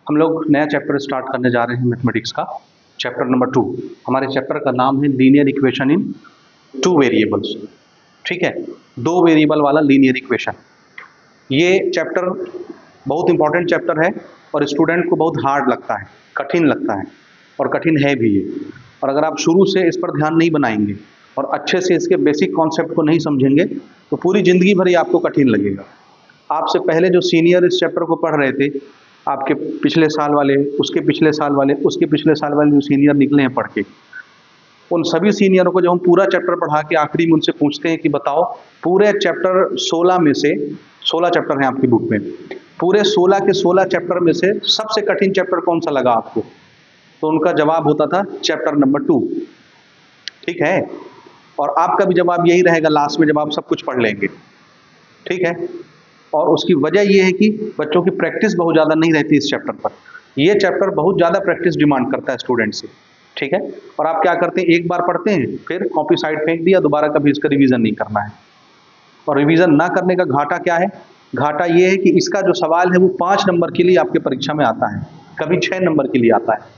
हम लोग नया चैप्टर स्टार्ट करने जा रहे हैं मैथमेटिक्स का, चैप्टर नंबर 2। हमारे चैप्टर का नाम है लीनियर इक्वेशन इन 2 वेरिएबल्स। ठीक है, 2 वेरिएबल वाला लीनियर इक्वेशन। ये चैप्टर बहुत इंपॉर्टेंट चैप्टर है और स्टूडेंट को बहुत हार्ड लगता है, कठिन लगता है और कठिन है भी ये। और अगर आप शुरू से इस पर ध्यान नहीं बनाएंगे और अच्छे से इसके बेसिक कॉन्सेप्ट को नहीं समझेंगे तो पूरी ज़िंदगी भर ये आपको कठिन लगेगा। आपसे पहले जो सीनियर इस चैप्टर को पढ़ रहे थे, आपके पिछले साल वाले, उसके पिछले साल वाले, उसके पिछले साल वाले जो सीनियर निकले हैं पढ़ के, उन सभी सीनियरों को जब हम पूरा चैप्टर पढ़ा के आखिरी में उनसे पूछते हैं कि बताओ पूरे चैप्टर 16 में से, 16 चैप्टर हैं आपकी बुक में, पूरे 16 के 16 चैप्टर में से सबसे कठिन चैप्टर कौन सा लगा आपको? तो उनका जवाब होता था चैप्टर नंबर 2। ठीक है, और आपका भी जवाब यही रहेगा लास्ट में जब आप सब कुछ पढ़ लेंगे। ठीक है, और उसकी वजह यह है कि बच्चों की प्रैक्टिस बहुत ज़्यादा नहीं रहती इस चैप्टर पर। ये चैप्टर बहुत ज़्यादा प्रैक्टिस डिमांड करता है स्टूडेंट से। ठीक है, और आप क्या करते हैं, एक बार पढ़ते हैं फिर कॉपी साइड फेंक दिया, दोबारा कभी इसका रिवीजन नहीं करना है। और रिवीजन ना करने का घाटा क्या है? घाटा ये है कि इसका जो सवाल है वो 5 नंबर के लिए आपके परीक्षा में आता है, कभी 6 नंबर के लिए आता है।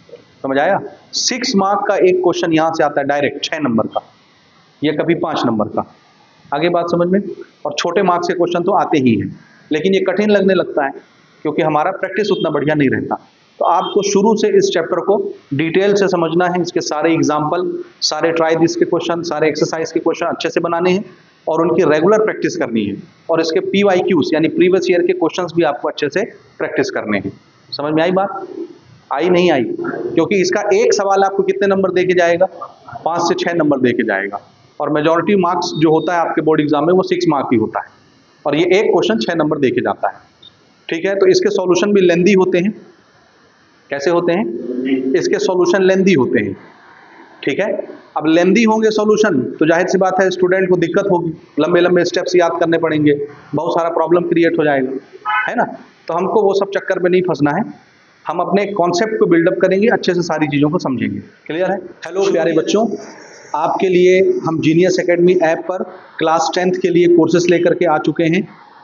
समझ आया? 6 मार्क का एक क्वेश्चन यहाँ से आता है डायरेक्ट 6 नंबर का, या कभी 5 नंबर का। आगे बात समझ में? और छोटे मार्क्स के क्वेश्चन तो आते ही हैं, लेकिन ये कठिन लगने लगता है क्योंकि हमारा प्रैक्टिस उतना बढ़िया नहीं रहता। तो आपको शुरू से इस चैप्टर को डिटेल से समझना है, इसके सारे एग्जाम्पल, सारे ट्राई दिस के क्वेश्चन, सारे एक्सरसाइज के क्वेश्चन अच्छे से बनाने हैं और उनकी रेगुलर प्रैक्टिस करनी है। और इसके PYQs यानी प्रीवियस ईयर के क्वेश्चंस भी आपको अच्छे से प्रैक्टिस करने हैं। समझ में आई बात? आई नहीं आई? क्योंकि इसका एक सवाल आपको कितने नंबर दे के जाएगा? 5 से 6 नंबर दे के जाएगा। और मेजॉरिटी मार्क्स जो होता है आपके बोर्ड एग्जाम में वो 6 मार्क ही होता है, और ये एक क्वेश्चन 6 नंबर दे के जाता है। ठीक है, तो इसके सॉल्यूशन भी लेंदी होते हैं। कैसे होते हैं? इसके सॉल्यूशन लेंदी होते हैं। ठीक है, अब लेंदी होंगे सॉल्यूशन तो जाहिर सी बात है स्टूडेंट को दिक्कत होगी, लंबे लंबे स्टेप्स याद करने पड़ेंगे, बहुत सारा प्रॉब्लम क्रिएट हो जाएगा, है ना? तो हमको वो सब चक्कर में नहीं फंसना है, हम अपने कॉन्सेप्ट को बिल्डअप करेंगे, अच्छे से सारी चीज़ों को समझेंगे। क्लियर है? हेलो प्यारे बच्चों, आपके लिए हम जीनियस एकेडमी ऐप पर क्लास 10th के लिए कोर्सेस लेकर के आ चुके हैं।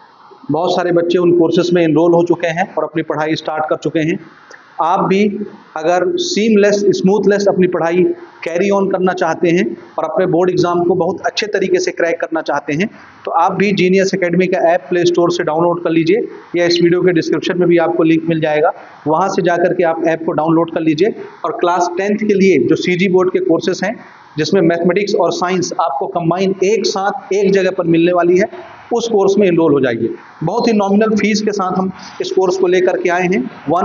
बहुत सारे बच्चे उन कोर्सेस में एनरोल हो चुके हैं और अपनी पढ़ाई स्टार्ट कर चुके हैं। आप भी अगर सीमलेस, स्मूथलेस अपनी पढ़ाई कैरी ऑन करना चाहते हैं और अपने बोर्ड एग्जाम को बहुत अच्छे तरीके से क्रैक करना चाहते हैं तो आप भी जीनियस एकेडमी का ऐप प्ले स्टोर से डाउनलोड कर लीजिए, या इस वीडियो के डिस्क्रिप्शन में भी आपको लिंक मिल जाएगा, वहाँ से जाकर के आप ऐप को डाउनलोड कर लीजिए। और क्लास 10th के लिए जो CG बोर्ड के कोर्सेस हैं जिसमें मैथमेटिक्स और साइंस आपको कंबाइन एक साथ एक जगह पर मिलने वाली है, उस कोर्स में एनरोल हो जाइए। बहुत ही नॉमिनल फीस के साथ हम इस कोर्स को लेकर के आए हैं,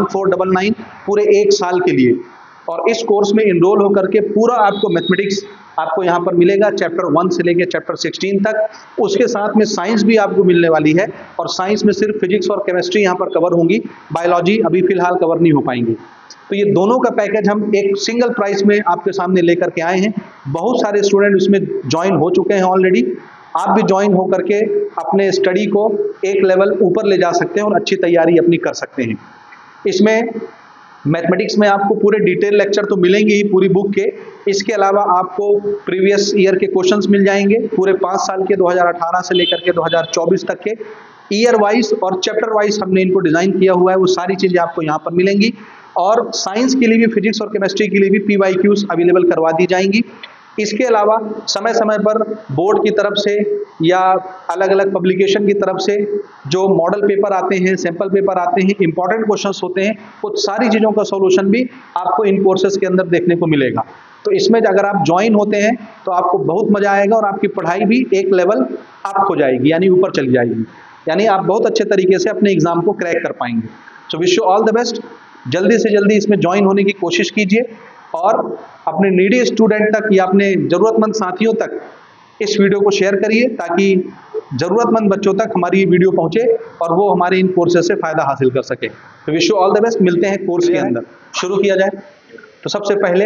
1499 पूरे 1 साल के लिए। और इस कोर्स में एनरोल होकर के पूरा आपको मैथमेटिक्स आपको यहाँ पर मिलेगा, चैप्टर 1 से लेकर चैप्टर 16 तक। उसके साथ में साइंस भी आपको मिलने वाली है, और साइंस में सिर्फ फिजिक्स और केमिस्ट्री यहाँ पर कवर होंगी, बायोलॉजी अभी फिलहाल कवर नहीं हो पाएंगी। तो ये दोनों का पैकेज हम एक सिंगल प्राइस में आपके सामने लेकर के आए हैं। बहुत सारे स्टूडेंट इसमें ज्वाइन हो चुके हैं ऑलरेडी। आप भी ज्वाइन होकर के अपने स्टडी को एक लेवल ऊपर ले जा सकते हैं और अच्छी तैयारी अपनी कर सकते हैं। इसमें मैथमेटिक्स में आपको पूरे डिटेल लेक्चर तो मिलेंगे ही पूरी बुक के, इसके अलावा आपको प्रीवियस ईयर के क्वेश्चंस मिल जाएंगे पूरे 5 साल के, 2018 से लेकर के 2024 तक के, ईयर वाइज और चैप्टर वाइज हमने इनको डिज़ाइन किया हुआ है। वो सारी चीज़ें आपको यहाँ पर मिलेंगी। और साइंस के लिए भी, फिजिक्स और केमिस्ट्री के लिए भी PYQs अवेलेबल करवा दी जाएंगी। इसके अलावा समय समय पर बोर्ड की तरफ से या अलग अलग पब्लिकेशन की तरफ से जो मॉडल पेपर आते हैं, सैंपल पेपर आते हैं, इंपॉर्टेंट क्वेश्चंस होते हैं, कुछ सारी चीज़ों का सॉल्यूशन भी आपको इन कोर्सेज के अंदर देखने को मिलेगा। तो इसमें अगर आप ज्वाइन होते हैं तो आपको बहुत मजा आएगा और आपकी पढ़ाई भी एक लेवल अप हो जाएगी, यानी ऊपर चली जाएगी, यानी आप बहुत अच्छे तरीके से अपने एग्जाम को क्रैक कर पाएंगे। So wish you all the best. जल्दी से जल्दी इसमें ज्वाइन होने की कोशिश कीजिए और अपने नीडी स्टूडेंट तक या अपने ज़रूरतमंद साथियों तक इस वीडियो को शेयर करिए ताकि ज़रूरतमंद बच्चों तक हमारी ये वीडियो पहुंचे और वो हमारे इन कोर्सेज से फ़ायदा हासिल कर सके। तो wish you all the best. मिलते हैं कोर्स के अंदर। शुरू किया जाए तो सबसे पहले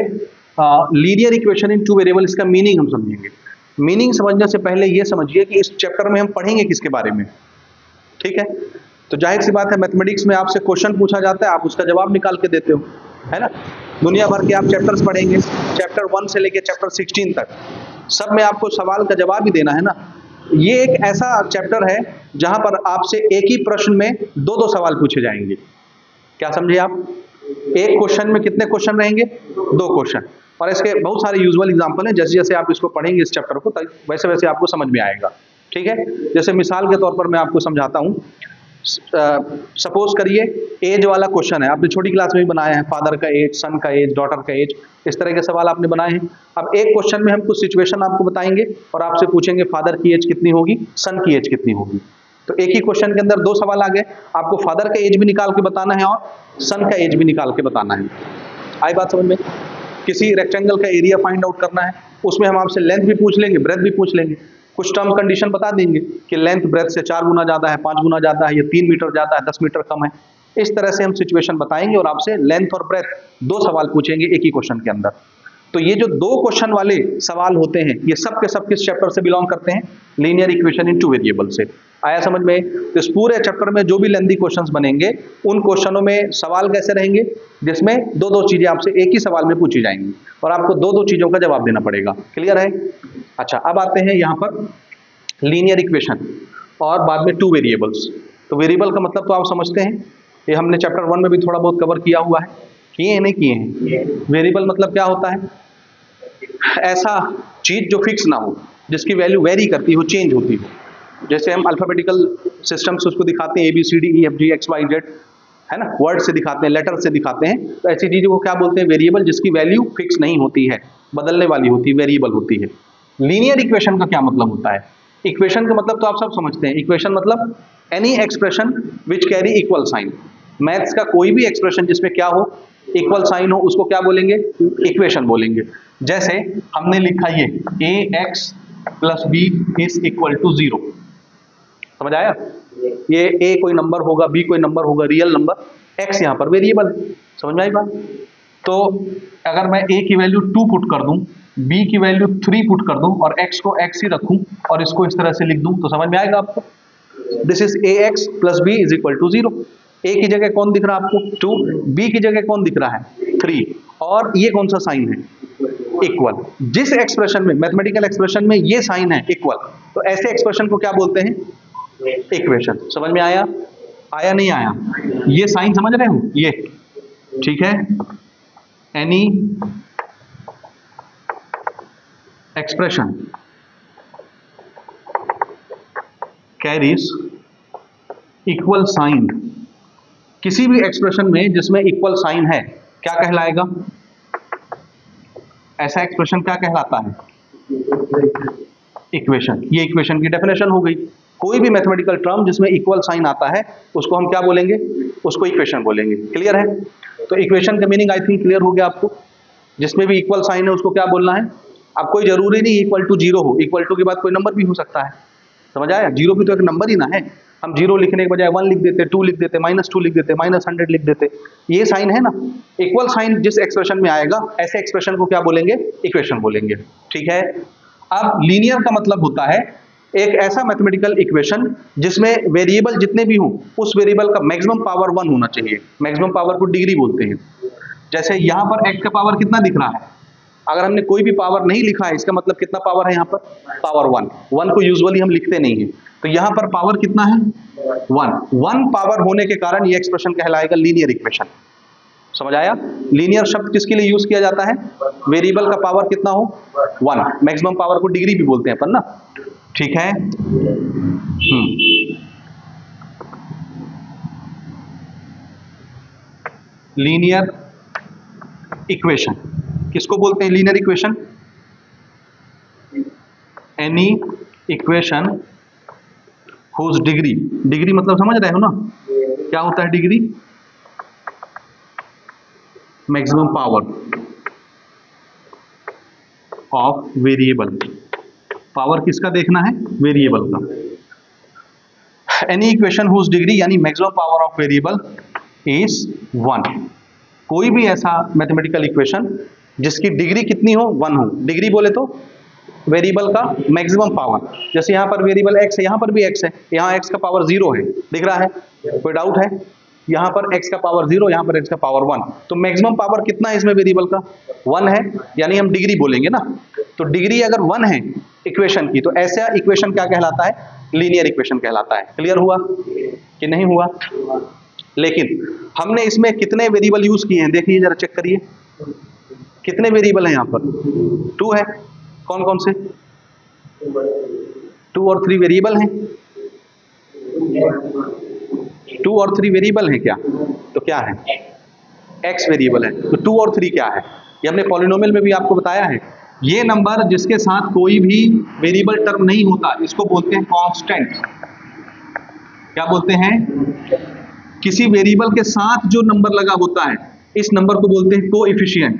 लीनियर इक्वेशन इन 2 वेरिएबल, इसका मीनिंग हम समझेंगे। मीनिंग समझने से पहले ये समझिए कि इस चैप्टर में हम पढ़ेंगे किसके बारे में। ठीक है, तो जाहिर सी बात है मैथमेटिक्स में आपसे क्वेश्चन पूछा जाता है, आप उसका जवाब निकाल के देते हो, है ना? दुनिया भर के आप चैप्टर्स पढ़ेंगे, चैप्टर 1 से लेकर चैप्टर 16 तक, सब में आपको सवाल का जवाब ही देना है ना। ये एक ऐसा चैप्टर है जहां पर आपसे एक ही प्रश्न में 2-2 सवाल पूछे जाएंगे। क्या समझे आप? एक क्वेश्चन में कितने क्वेश्चन रहेंगे? 2 क्वेश्चन। और इसके बहुत सारे यूजुअल एग्जांपल हैं, जैसे जैसे आप इसको पढ़ेंगे इस चैप्टर को वैसे वैसे आपको समझ में आएगा। ठीक है, जैसे मिसाल के तौर पर मैं आपको समझाता हूँ। सपोज करिए एज वाला क्वेश्चन है, आपने छोटी क्लास में भी बनाया है, फादर का एज, सन का एज, डॉटर का एज, इस तरह के सवाल आपने बनाए हैं। अब एक क्वेश्चन में हम कुछ सिचुएशन आपको बताएंगे और आपसे पूछेंगे फादर की एज कितनी होगी, सन की एज कितनी होगी। तो एक ही क्वेश्चन के अंदर 2 सवाल आ गए, आपको फादर का एज भी निकाल के बताना है और सन का एज भी निकाल के बताना है। आई बात समझ में? किसी रेक्टेंगल का एरिया फाइंड आउट करना है, उसमें हम आपसे लेंथ भी पूछ लेंगे, ब्रेथ भी पूछ लेंगे, कुछ टर्म कंडीशन बता देंगे कि लेंथ ब्रेथ से 4 गुना ज़्यादा है, 5 गुना ज़्यादा है, या 3 मीटर ज़्यादा है, 10 मीटर कम है। इस तरह से हम सिचुएशन बताएंगे और आपसे लेंथ और ब्रेथ 2 सवाल पूछेंगे एक ही क्वेश्चन के अंदर। तो ये जो 2 क्वेश्चन वाले सवाल होते हैं, ये सब के सब किस चैप्टर से बिलोंग करते हैं? लीनियर इक्वेशन इन 2 वेरिएबल से। आया समझ में? तो इस पूरे चैप्टर में जो भी लेंथी क्वेश्चंस बनेंगे, उन क्वेश्चनों में सवाल कैसे रहेंगे, जिसमें 2-2 चीजें आपसे एक ही सवाल में पूछी जाएंगी और आपको 2-2 चीजों का जवाब देना पड़ेगा। क्लियर है? अच्छा, अब आते हैं यहाँ पर लीनियर इक्वेशन और बाद में 2 वेरिएबल्स। तो वेरिएबल का मतलब तो आप समझते हैं, ये हमने चैप्टर 1 में भी थोड़ा बहुत कवर किया हुआ है। किए हैं नहीं किए हैं? वेरिएबल मतलब क्या होता है? ऐसा चीज जो फिक्स ना हो, जिसकी वैल्यू वेरी करती हो, चेंज होती हो। जैसे हम अल्फाबेटिकल सिस्टम से उसको दिखाते हैं, ABCDEFGXYZ, है ना, वर्ड से दिखाते हैं, लेटर से दिखाते हैं। तो ऐसी चीजों को क्या बोलते हैं? वेरिएबल, जिसकी वैल्यू फिक्स नहीं होती है, बदलने वाली होती है, वेरिएबल होती है। लीनियर इक्वेशन का क्या मतलब होता है? इक्वेशन का मतलब तो आप सब समझते हैं। इक्वेशन मतलब any expression which carry equal sign. Maths का कोई भी एक्सप्रेशन जिसमें क्या हो, इक्वल साइन हो, उसको क्या बोलेंगे? इक्वेशन बोलेंगे। जैसे हमने लिखा ये ax + b = 0, समझ आया? ये a कोई नंबर होगा, b कोई नंबर होगा, रियल नंबर, x यहाँ पर वेरिएबल है। समझ में आई बात? तो अगर मैं a की वैल्यू 2 पुट कर दूं, b की वैल्यू 3 पुट कर दूं और x को x ही रखूं और इसको इस तरह से लिख दूं, तो समझ में आएगा आपको? This is ax + b = 0। a की जगह कौन दिख रहा है आपको? 2, b की जगह कौन दिख रहा है? 3, और ये कौन सा साइन है? इक्वल। जिस एक्सप्रेशन में, मैथमेटिकल एक्सप्रेशन में ये साइन है इक्वल, तो ऐसे एक्सप्रेशन को क्या बोलते हैं? इक्वेशन। समझ में आया? आया नहीं आया? ये साइन समझ रहे हो? ये ठीक है। Any expression carries equal sign, किसी भी एक्सप्रेशन में जिसमें इक्वल साइन है क्या कहलाएगा? ऐसा एक्सप्रेशन क्या कहलाता है? इक्वेशन। ये इक्वेशन की डेफिनेशन हो गई। कोई भी मैथमेटिकल टर्म जिसमें इक्वल साइन आता है उसको हम क्या बोलेंगे? उसको इक्वेशन बोलेंगे। क्लियर है? तो इक्वेशन का मीनिंग आई थिंक क्लियर हो गया आपको। जिसमें भी इक्वल साइन है उसको क्या बोलना है? अब कोई जरूरी नहीं इक्वल टू 0 हो, इक्वल टू के बाद कोई नंबर भी हो सकता है। समझ आया? 0 भी तो एक नंबर ही ना है। हम 0 लिखने के बजाय 1 लिख देते, 2 लिख देते, -2 लिख देते, -100 लिख देते, ये साइन है ना। इक्वल साइन जिस एक्सप्रेशन में आएगा, ऐसे एक्सप्रेशन को क्या बोलेंगे? इक्वेशन बोलेंगे। ठीक है। अब लीनियर का मतलब होता है एक ऐसा मैथमेटिकल इक्वेशन जिसमें वेरिएबल जितने भी हों, उस वेरिएबल का मैक्सिमम पावर 1 होना चाहिए। मैक्सिमम पावर को डिग्री बोलते हैं। जैसे यहाँ पर x का पावर कितना दिख रहा है? अगर हमने कोई भी पावर नहीं लिखा है, इसका मतलब कितना पावर है यहाँ पर? पावर 1। 1 को यूजुअली हम लिखते नहीं है, तो यहाँ पर पावर कितना है? 1 पावर होने के कारण ये एक्सप्रेशन कहलाएगा लीनियर इक्वेशन। समझ आया? लीनियर शब्द किसके लिए यूज किया जाता है? वेरिएबल का पावर कितना हो? 1। मैक्सिमम पावर को डिग्री भी बोलते हैं अपन ना। ठीक है। लीनियर इक्वेशन किसको बोलते हैं? Linear equation any equation whose degree, degree मतलब समझ रहे हो ना क्या होता है degree? Maximum power of variable. Power किसका देखना है? वेरिएबल का। एनी इक्वेशन हुज डिग्री यानी maximum power of variable is 1। कोई भी ऐसा मैथमेटिकल इक्वेशन जिसकी डिग्री कितनी हो? 1 हो। डिग्री बोले तो वेरिएबल का मैक्सिमम पावर। जैसे यहाँ पर वेरिएबल x है, यहाँ पर भी x है, यहाँ x का पावर 0 है, दिख रहा है? कोई डाउट है? यहाँ पर x का पावर 0, यहाँ पर x का पावर 1, तो मैक्सिमम पावर कितना है इसमें? वेरिएबल का 1 है, यानी हम डिग्री बोलेंगे ना। तो डिग्री अगर 1 है इक्वेशन की, तो ऐसा इक्वेशन क्या कहलाता है? लीनियर इक्वेशन कहलाता है। क्लियर हुआ कि नहीं हुआ? लेकिन हमने इसमें कितने वेरिएबल यूज किए हैं देखिए जरा, चेक करिए कितने वेरिएबल हैं यहाँ पर। 2 है। कौन कौन से? 2 और 3 वेरिएबल हैं। 2 और 3 वेरिएबल हैं क्या? तो क्या है? x वेरिएबल है। तो 2 और 3 क्या है? ये हमने पॉलिनोमियल में भी आपको बताया है। ये नंबर जिसके साथ कोई भी वेरिएबल टर्म नहीं होता इसको बोलते हैं कांस्टेंट। क्या बोलते हैं? किसी वेरिएबल के साथ जो नंबर लगा होता है इस नंबर को बोलते हैं कोएफिशिएंट।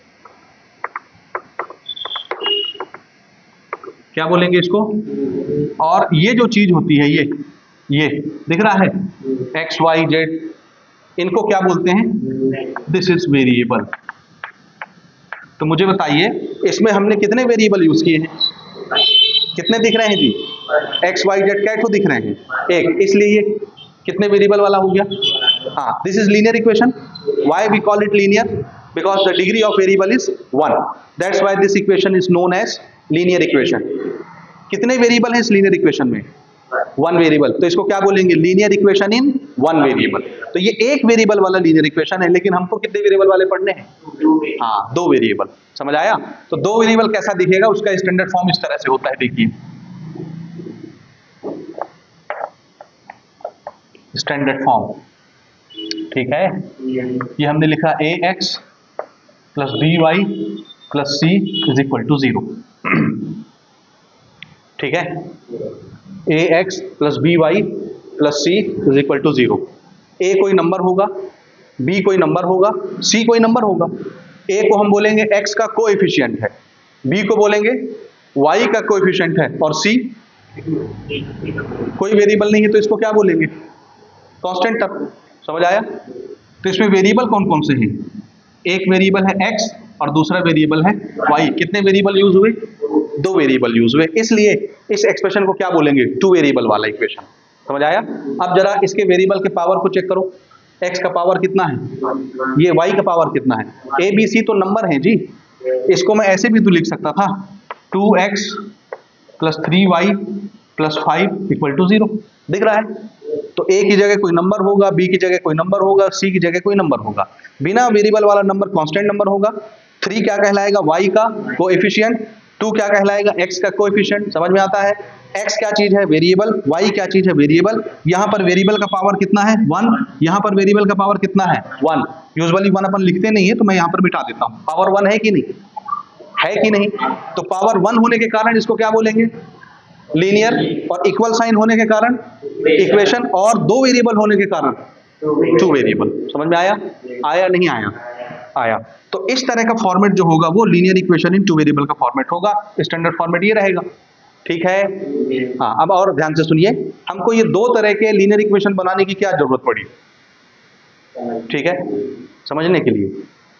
क्या बोलेंगे इसको? और ये जो चीज होती है ये दिख रहा है x y z, इनको क्या बोलते हैं? This is variable. तो मुझे बताइए इसमें हमने कितने वेरिएबल यूज किए हैं? कितने दिख रहे हैं जी? x y z क्या दिख रहे हैं? एक। इसलिए ये कितने वेरिएबल वाला हो गया? हाँ, this is linear equation. Why we call it linear? Because the degree of variable is 1। That's why this equation is known as linear equation. कितने वेरिएबल हैं इस लीनियर इक्वेशन में? 1 वेरिएबल। तो इसको क्या बोलेंगे? Linear equation in 1 variable. तो ये एक वेरिएबल वाला लीनियर इक्वेशन है, लेकिन हमको कितने वेरिएबल वाले पढ़ने हैं? हाँ, 2 वेरिएबल। समझ आया? तो 2 वेरिएबल कैसा दिखेगा? उसका स्टैंडर्ड फॉर्म इस तरह से होता है, देखिए स्टैंडर्ड फॉर्म। ठीक है, ये हमने लिखा ax plus by plus c is equal to 0। ठीक है, ax plus by plus c is equal to 0। a कोई नंबर होगा, b कोई नंबर होगा, c कोई नंबर होगा। a को हम बोलेंगे x का कोएफिशिएंट है, b को बोलेंगे y का कोएफिशिएंट है, और c कोई वेरिएबल नहीं है तो इसको क्या बोलेंगे? Constant term. समझ आया? तो इसमें वेरिएबल कौन कौन से हैं? एक वेरिएबल है x और दूसरा वेरिएबल है y। कितने वेरिएबल यूज हुए? 2 वेरिएबल यूज हुए, इसलिए इस एक्सप्रेशन को क्या बोलेंगे? 2 वेरिएबल वाला इक्वेशन। समझ आया? अब जरा इसके वेरिएबल के पावर को चेक करो। x का पावर कितना है? ये y का पावर कितना है? a b c तो नंबर है जी। इसको मैं ऐसे भी तो लिख सकता था, 2x plus 3y plus 5 equal to 0। दिख रहा है? तो a की जगह कोई नंबर होगा, b की जगह कोई नंबर होगा, c की जगह कोई नंबर होगा। बिना वेरिएबल वाला नंबर कांस्टेंट नंबर होगा। 3 क्या कहलाएगा? y का कोएफिशिएंट। 2 क्या कहलाएगा? x का कोएफिशिएंट। समझ में आता है? x क्या चीज है? वेरिएबल। y क्या चीज है? वेरिएबल। यहाँ पर वेरिएबल का पावर कितना है? 1। यहाँ पर वेरिएबल का पावर कितना है? 1। यूजुअली 1 अपन लिखते नहीं है, तो मैं यहाँ पर बिठा देता हूँ। पावर 1 है कि नहीं? है कि नहीं? तो पावर 1 होने के कारण इसको क्या बोलेंगे? लीनियर। और इक्वल साइन होने के कारण इक्वेशन, और 2 वेरिएबल होने के कारण 2 वेरिएबल। समझ में आया? आया नहीं आया? आया। तो इस तरह का फॉर्मेट जो होगा वो लीनियर इक्वेशन इन 2 वेरिएबल का फॉर्मेट होगा। स्टैंडर्ड फॉर्मेट ये रहेगा। ठीक है? हाँ, अब और ध्यान से सुनिए, हमको ये 2 तरह के लीनियर इक्वेशन बनाने की क्या जरूरत पड़ी? ठीक है, समझने के लिए,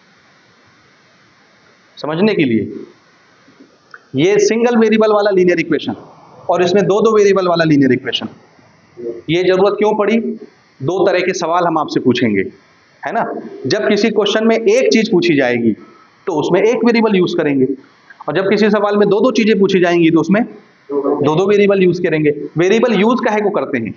समझने के लिए ये सिंगल वेरिएबल वाला लीनियर इक्वेशन और इसमें 2 वेरिएबल वाला लीनियर इक्वेशन, ये जरूरत क्यों पड़ी? 2 तरह के सवाल हम आपसे पूछेंगे, है ना? जब किसी क्वेश्चन में एक चीज पूछी जाएगी तो उसमें एक वेरिएबल यूज करेंगे, और जब किसी सवाल में 2 चीजें पूछी जाएंगी तो उसमें 2 वेरिएबल यूज करेंगे। वेरिएबल यूज काहे को करते हैं?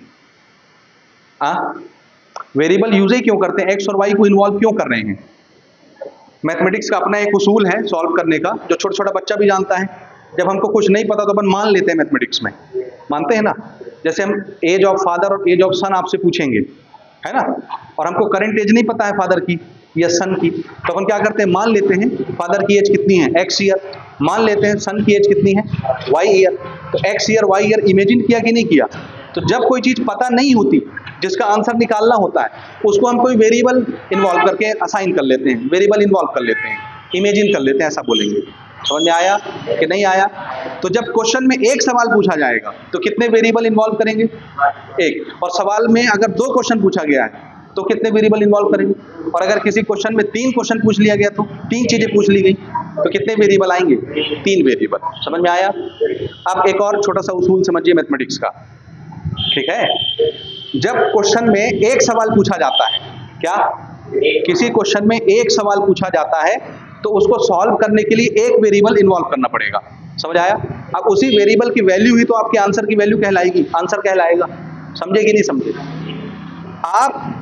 वेरिएबल यूज ही क्यों करते हैं? एक्स और वाई को इन्वॉल्व क्यों कर रहे हैं? मैथमेटिक्स का अपना एक उसूल है सॉल्व करने का, जो छोटा छोटा बच्चा भी जानता है। जब हमको कुछ नहीं पता तो अपन मान लेते हैं मैथमेटिक्स में, मानते हैं ना? जैसे हम एज ऑफ फादर और एज ऑफ सन आपसे पूछेंगे, है ना? और हमको करंट एज नहीं पता है फादर की या सन की, तो अपन क्या करते हैं? मान लेते हैं फादर की एज कितनी है? x year. मान लेते हैं सन की एज कितनी है? y year. तो x year y year imagine किया कि नहीं किया? तो जब कोई चीज पता नहीं होती, जिसका आंसर निकालना होता है, उसको हम कोई वेरिएबल इन्वॉल्व करके असाइन कर लेते हैं, वेरिएबल इन्वॉल्व कर लेते हैं, इमेजिन कर लेते हैं, ऐसा बोलेंगे। समझ में आया कि नहीं आया? तो जब क्वेश्चन में एक सवाल पूछा जाएगा तो कितने वेरिएबल इन्वॉल्व करेंगे? एक। और सवाल में अगर 2 क्वेश्चन पूछा गया है तो कितने वेरिएबल इन्वॉल्व करेंगे? और अगर किसी क्वेश्चन में 3 क्वेश्चन पूछ लिया गया तो 3 चीजें पूछ ली गई तो कितने वेरिएबल आएंगे? 3 वेरिएबल। समझ में आया? अब एक और छोटा सा उसूल समझिए मैथमेटिक्स का, ठीक है? जब क्वेश्चन में एक सवाल पूछा जाता है, क्या किसी क्वेश्चन में एक सवाल पूछा जाता है तो उसको सॉल्व करने के लिए एक वेरिएबल इन्वॉल्व करना पड़ेगा। समझ आया? अब उसी वेरिएबल की वैल्यू ही तो आपके आंसर की वैल्यू कहलाएगी, आंसर कहलाएगा। समझे कि नहीं समझे? आप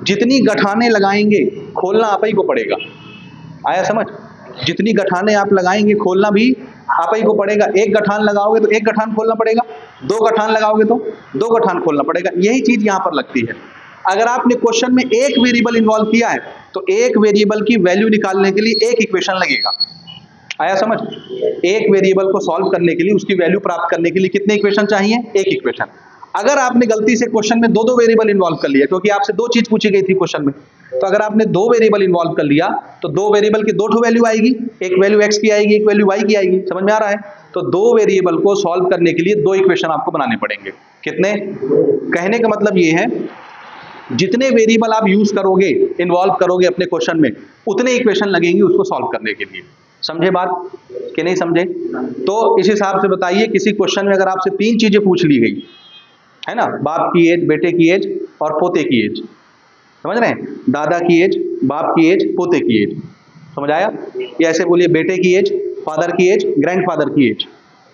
जितनी गठाने लगाएंगे खोलना आप ही को पड़ेगा। आया समझ? जितनी गठाने आप लगाएंगे खोलना भी आप ही को पड़ेगा। एक गठान लगाओगे तो एक गठान खोलना पड़ेगा, दो गठान लगाओगे तो दो गठान खोलना पड़ेगा। यही चीज यहां पर लगती है। अगर आपने क्वेश्चन में एक वेरिएबल इन्वॉल्व किया है तो एक वेरिएबल की वैल्यू निकालने के लिए एक इक्वेशन लगेगा। आया समझ? एक वेरिएबल को सॉल्व करने के लिए, उसकी वैल्यू प्राप्त करने के लिए कितने इक्वेशन चाहिए? एक इक्वेशन। अगर आपने गलती से क्वेश्चन में दो दो वेरिएबल इन्वॉल्व कर लिया, क्योंकि आपसे दो चीज पूछी गई थी क्वेश्चन में, तो अगर आपने दो वेरिएबल इन्वॉल्व कर लिया तो दो वेरिएबल की दो ठो वैल्यू आएगी, एक वैल्यू एक्स की आएगी, एक वैल्यू वाई की आएगी। समझ में आ रहा है? तो दो वेरिएबल को सॉल्व करने के लिए दो इक्वेशन आपको बनाने पड़ेंगे। कितने? कहने का मतलब ये है, जितने वेरिएबल आप यूज करोगे, इन्वॉल्व करोगे अपने क्वेश्चन में, उतने इक्वेशन लगेंगे उसको सॉल्व करने के लिए। समझे बात कि नहीं समझे? तो इस हिसाब से बताइए, किसी क्वेश्चन में अगर आपसे तीन चीजें पूछ ली गई है ना, बाप की एज, बेटे की एज और पोते की एज, समझ रहे हैं? दादा की एज, बाप की एज, पोते की एज, समझ आया? या ऐसे बोलिए, बेटे की एज, फादर की एज, ग्रैंडफादर की एज।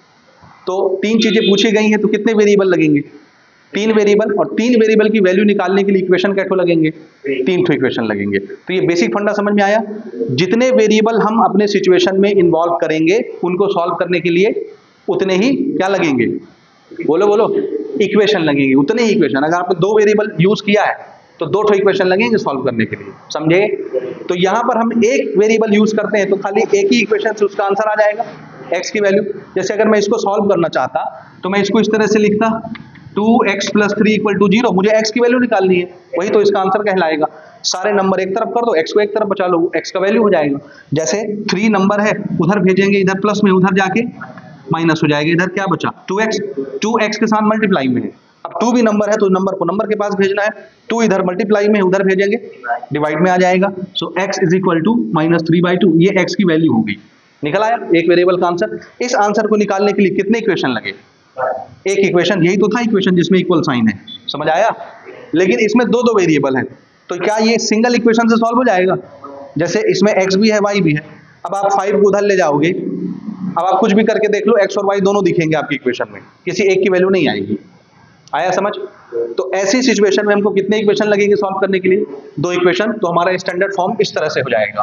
तो तीन चीजें पूछी गई हैं तो कितने वेरिएबल लगेंगे? तीन वेरिएबल। और तीन वेरिएबल की वैल्यू निकालने के लिए इक्वेशन कैसे लगेंगे? तीन ठो इक्वेशन लगेंगे। तो ये बेसिक फंडा समझ में आया? जितने वेरिएबल हम अपने सिचुएशन में इन्वॉल्व करेंगे, उनको सॉल्व करने के लिए उतने ही क्या लगेंगे? बोलो बोलो, इक्वेशन लगेंगे। उतने ही इक्वेशन। अगर आपने दो वेरिएबल यूज किया है तो दो ठो इक्वेशन लगेंगे सॉल्व करने के लिए। समझे? तो यहां पर हम एक वेरिएबल यूज करते हैं तो खाली एक ही इक्वेशन से उसका आंसर आ जाएगा, एक्स की वैल्यू। जैसे अगर मैं इसको सॉल्व करना चाहता तो मैं इसको इस तरह से लिखता, 2x + 3 = 0। मुझे x की वैल्यू निकालनी है, वही तो इसका आंसर कहलाएगा। सारे नंबर एक तरफ कर दो, x को एक तरफ बचा लो, x का वैल्यू हो जाएगा। जैसे 3 नंबर है, उधर भेजेंगे, इधर प्लस में, उधर जाके माइनस हो जाएगा, इधर क्या बचा? 2x के साथ मल्टीप्लाई में है। अब 2 भी नंबर है तो नंबर को नंबर के पास भेजना है, 2 इधर मल्टीप्लाई में, उधर भेजेंगे, डिवाइड में आ जाएगा। सो x = -3/2, ये x की वैल्यू होगी। निकल आया एक वेरिएबल का आंसर। इस आंसर को निकालने के लिए कितने इक्वेशन लगे? एक इक्वेशन। यही तो था इक्वेशन जिसमें इक्वल साइन है। समझ आया? लेकिन इसमें दो दो वेरिएबल है, तो क्या ये सिंगल इक्वेशन से सॉल्व हो जाएगा? जैसे इसमें x भी है, y भी है। अब आप 5 को उधर ले जाओगे, अब आप कुछ भी करके देख लो, x और y दोनों दिखेंगे आपकी इक्वेशन में, किसी एक की वैल्यू नहीं आएगी। आया समझ? तो ऐसी सिचुएशन में हमको कितने इक्वेशन लगेंगे सॉल्व करने के लिए? दो इक्वेशन। तो हमारा स्टैंडर्ड फॉर्म इस तरह से हो जाएगा।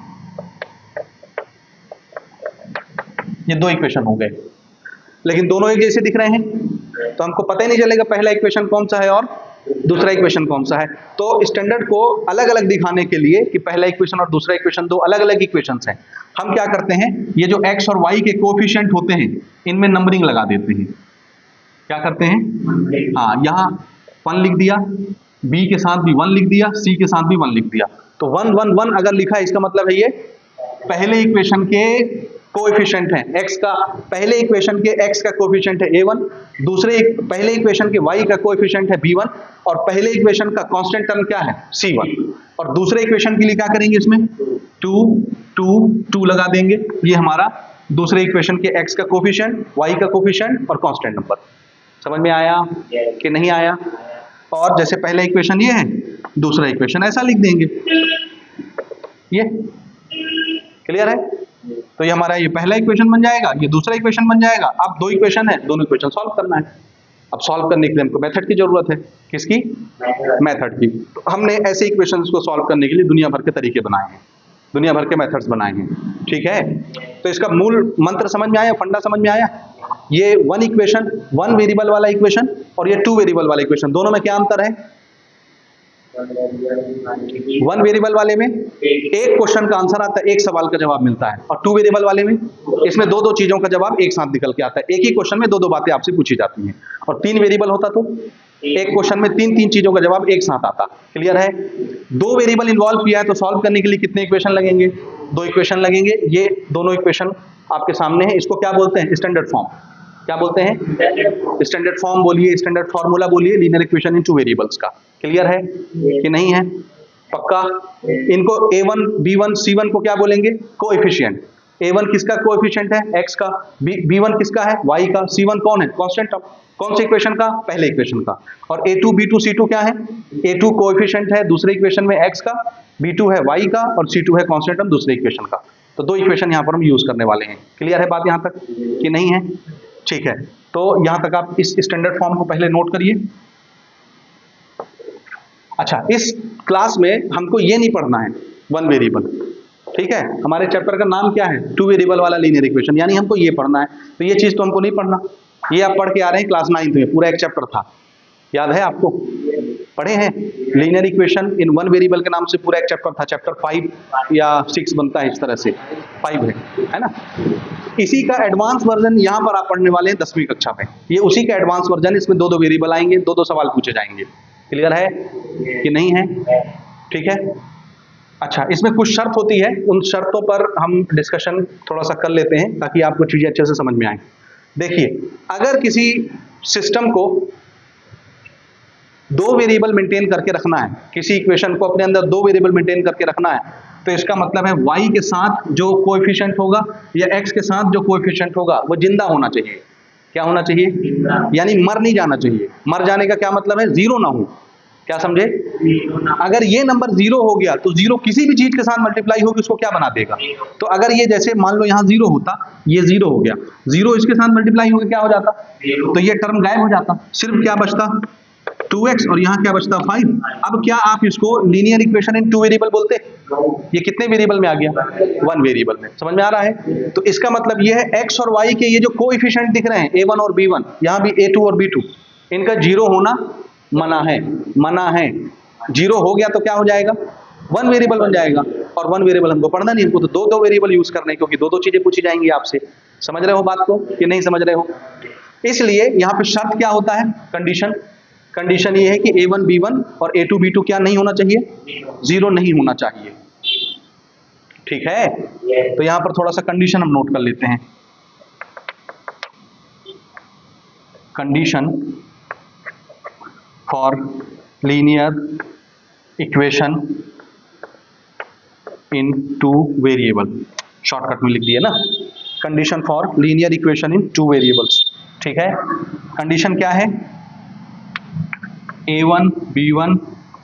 ये दो इक्वेशन हो गए, लेकिन दोनों एक जैसे दिख रहे हैं, तो हमको पता ही नहीं चलेगा पहला इक्वेशन कौन सा है और दूसरा इक्वेशन कौन सा है। तो स्टैंडर्ड को अलग अलग दिखाने के लिए कि पहला इक्वेशन और दूसरा इक्वेशन दो अलग अलग इक्वेशंस हैं, हम क्या करते हैं, ये जो x और y के कोएफिशिएंट होते हैं, इनमें नंबरिंग लगा देते हैं। क्या करते हैं? हाँ, यहाँ 1 लिख दिया, b के साथ भी 1 लिख दिया, c के साथ भी 1 लिख दिया। तो 1 1 1 अगर लिखा है, इसका मतलब है ये पहले इक्वेशन के कोएफिशिएंट है। x का, पहले इक्वेशन के x का कोएफिशिएंट है a1, पहले इक्वेशन के y का कोएफिशिएंट है b1, और पहले इक्वेशन का कांस्टेंट टर्म क्या है? c1। और दूसरे इक्वेशन के लिए क्या करेंगे? इसमें 2 2 2 लगा देंगे। ये हमारा दूसरे इक्वेशन के x का कोएफिशिएंट, y का कोएफिशिएंट और कांस्टेंट नंबर। समझ में आया कि नहीं आया? और जैसे पहला इक्वेशन ये है, दूसरा इक्वेशन ऐसा लिख देंगे। ये क्लियर है? तो ये हमारा ये पहला इक्वेशन बन जाएगा, ये दूसरा इक्वेशन बन जाएगा। अब दो इक्वेशन है, दोनों इक्वेशन सॉल्व करना है। अब सॉल्व करने के लिए हमको मेथड की जरूरत है। किसकी? मेथड की। तो हमने ऐसे इक्वेशंस को सॉल्व करने के लिए दुनिया भर के तरीके बनाए हैं, दुनिया भर के मेथड्स बनाए हैं। ठीक है? तो इसका मूल मंत्र समझ में आया, फंडा समझ में आया? ये 1 इक्वेशन, 1 वेरिएबल वाला इक्वेशन और ये 2 वेरिएबल वाला इक्वेशन, दोनों में क्या अंतर है? 1 वेरिएबल वाले में एक क्वेश्चन का आंसर आता है, एक सवाल का जवाब मिलता है, और 2 वेरिएबल वाले में इसमें दो दो चीजों का जवाब एक साथ निकल के आता है। एक ही क्वेश्चन में दो दो बातें आपसे पूछी जाती हैं। और 3 वेरिएबल होता तो एक क्वेश्चन में 3 चीजों का जवाब एक साथ आता। क्लियर है? 2 वेरिएबल इन्वॉल्व किया है तो सॉल्व करने के लिए कितने इक्वेशन लगेंगे? 2 इक्वेशन लगेंगे। ये दोनों इक्वेशन आपके सामने है। इसको क्या बोलते हैं? Standard form. क्या बोलते हैं? स्टैंडर्ड फॉर्म बोलिए, स्टैंडर्ड फॉर्मूला बोलिए लीनियर इक्वेशन इन 2 वेरिएबल्स का। क्लियर है कि नहीं है? पक्का? इनको a1 b1 c1 को क्या बोलेंगे? कोएफिशिएंट। a1 किसका कोएफिशिएंट है? x का। b1 किसका है? y का। c1 कौन है? Constant term. कौन से इक्वेशन का? पहले इक्वेशन का। और a2 b2 c2 क्या है? a2 कोएफिशिएंट है दूसरे इक्वेशन में x का, b2 है y का, और c2 है कांस्टेंट टर्म दूसरे इक्वेशन का। तो 2 इक्वेशन यहाँ पर हम यूज करने वाले हैं। क्लियर है बात यहाँ तक कि नहीं है? ठीक है, तो यहां तक आप इस स्टैंडर्ड फॉर्म को पहले नोट करिए। अच्छा, इस क्लास में हमको ये नहीं पढ़ना है वन वेरिएबल, ठीक है। हमारे चैप्टर का नाम क्या है, टू वेरिएबल वाला लीनियर इक्वेशन, यानी हमको ये पढ़ना है। तो ये चीज तो हमको नहीं पढ़ना, ये आप पढ़ के आ रहे हैं क्लास 9th में, पूरा एक चैप्टर था, याद है आपको, पढ़े हैं linear equation in one variable के नाम से पूरा एक चैप्टर था, चैप्टर 5 या 6 बनता है, इस तरह से 5 है ना। इसी का एडवांस वर्जन यहाँ पर आप पढ़ने वाले हैं 10वीं कक्षा में, ये उसी का एडवांस वर्जन, इसमें दो वेरिएबल आएंगे, दो सवाल पूछे जाएंगे। क्लियर है कि नहीं है, ठीक है। अच्छा, इसमें कुछ शर्त होती है, उन शर्तों पर हम डिस्कशन थोड़ा सा कर लेते हैं ताकि आपको चीजें अच्छे से समझ में आए। देखिए, अगर किसी सिस्टम को दो वेरिएबल मेंटेन करके रखना है, किसी इक्वेशन को अपने अंदर दो वेरिएबल मेंटेन करके रखना है, तो इसका मतलब है y के साथ जो कोएफिशिएंट होगा या x के साथ जो कोएफिशिएंट होगा वो जिंदा होना चाहिए। क्या होना चाहिए, यानी मर नहीं जाना चाहिए। मर जाने का क्या मतलब है, जीरो ना हो, क्या समझे। अगर ये नंबर जीरो हो गया तो जीरो किसी भी चीज के साथ मल्टीप्लाई होगी उसको क्या बना देगा। तो अगर ये जैसे मान लो यहाँ जीरो होता, ये जीरो हो गया, जीरो इसके साथ मल्टीप्लाई होकर क्या हो जाता, तो ये टर्म गायब हो जाता, सिर्फ क्या बचता 2x और यहाँ क्या बचता 5। अब क्या आप इसको linear equation in two variable बोलते, ये कितने वेरिएबल में आ गया, वन वेरिएबल में, समझ में आ रहा है। तो इसका मतलब ये है x और y के ये जो कोएफिशिएंट दिख रहे हैं a1 और b1, यहाँ भी a2 और b2, इनका जीरो होना मना है। जीरो हो गया तो क्या हो जाएगा, वन वेरिएबल बन जाएगा, और वन वेरिएबल हमको पढ़ना नहीं, हमको तो दो वेरिएबल यूज करने, क्योंकि दो चीजें पूछी जाएंगी आपसे। समझ रहे हो बात को कि नहीं समझ रहे हो। इसलिए यहाँ पे शर्त क्या होता है, कंडीशन ये है कि a1 b1 और a2 b2 क्या नहीं होना चाहिए, जीरो नहीं होना चाहिए, ठीक है। तो यहाँ पर थोड़ा सा कंडीशन हम नोट कर लेते हैं। Condition for linear equation in two variable, shortcut में लिख दिया ना, condition for linear equation in two variables, ठीक है। कंडीशन क्या है, a1 b1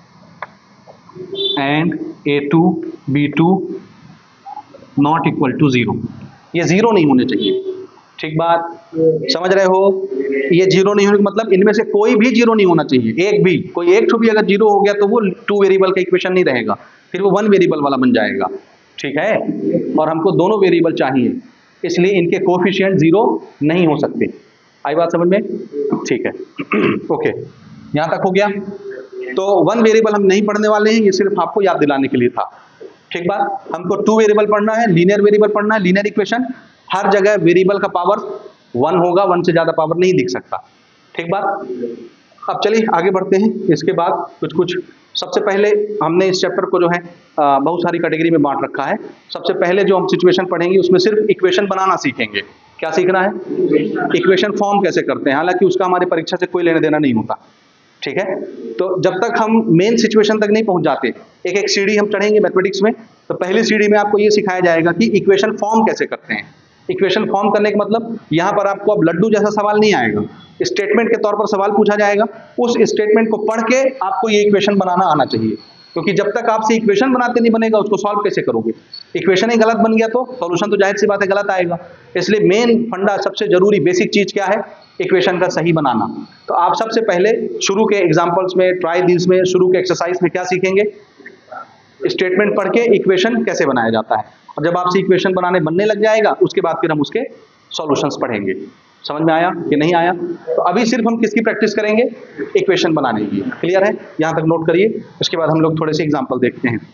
and a2 b2 not equal to zero, ये जीरो नहीं होने चाहिए, ठीक बात, समझ रहे हो। ये जीरो नहीं होने का मतलब इनमें से कोई भी जीरो नहीं होना चाहिए, एक भी, कोई एक भी अगर जीरो हो गया तो वो टू वेरिएबल का इक्वेशन नहीं रहेगा, फिर वो वन वेरिएबल वाला बन जाएगा, ठीक है। और हमको दोनों वेरिएबल चाहिए, इसलिए इनके कोएफिशिएंट जीरो नहीं हो सकते। आई बात समझ में, ठीक है। ओके, यहाँ तक हो गया। तो वन वेरिएबल हम नहीं पढ़ने वाले हैं, ये सिर्फ आपको याद दिलाने के लिए था, ठीक बात। हमको टू वेरिएबल पढ़ना है, लीनियर वेरिएबल पढ़ना है, लीनियर इक्वेशन, हर जगह वेरिएबल का पावर वन होगा, वन से ज्यादा पावर नहीं दिख सकता, ठीक बात। अब चलिए आगे बढ़ते हैं। इसके बाद कुछ सबसे पहले हमने इस चैप्टर को जो है बहुत सारी कैटेगरी में बांट रखा है। सबसे पहले जो हम सिचुएशन पढ़ेंगे उसमें सिर्फ इक्वेशन बनाना सीखेंगे। क्या सीखना है, इक्वेशन फॉर्म कैसे करते हैं, हालांकि उसका हमारे परीक्षा से कोई लेना देना नहीं होता, ठीक है। तो जब तक हम मेन सिचुएशन तक नहीं पहुंच जाते, एक एक सीढ़ी हम चढ़ेंगे मैथमेटिक्स में, तो पहली सीढ़ी में आपको ये सिखाया जाएगा कि इक्वेशन फॉर्म कैसे करते हैं। इक्वेशन फॉर्म करने का मतलब यहाँ पर आपको अब लड्डू जैसा सवाल नहीं आएगा, स्टेटमेंट के तौर पर सवाल पूछा जाएगा, उस स्टेटमेंट को पढ़ के आपको ये इक्वेशन बनाना आना चाहिए, क्योंकि जब तक आपसे इक्वेशन बनाते नहीं बनेगा उसको सॉल्व कैसे करोगे। इक्वेशन ही गलत बन गया तो सॉल्यूशन तो जाहिर सी बात है गलत आएगा। इसलिए मेन फंडा, सबसे जरूरी बेसिक चीज क्या है, इक्वेशन का सही बनाना। तो आप सबसे पहले शुरू के एग्जाम्पल्स में, ट्राई दिस में, शुरू के एक्सरसाइज में क्या सीखेंगे, स्टेटमेंट पढ़ के इक्वेशन कैसे बनाया जाता है। और जब आपसे इक्वेशन बनने लग जाएगा उसके बाद फिर हम उसके सॉल्यूशंस पढ़ेंगे। समझ में आया कि नहीं आया। तो अभी सिर्फ हम किसकी प्रैक्टिस करेंगे, इक्वेशन बनाने की। क्लियर है, यहां तक नोट करिए। उसके बाद हम लोग थोड़े से एग्जाम्पल देखते हैं।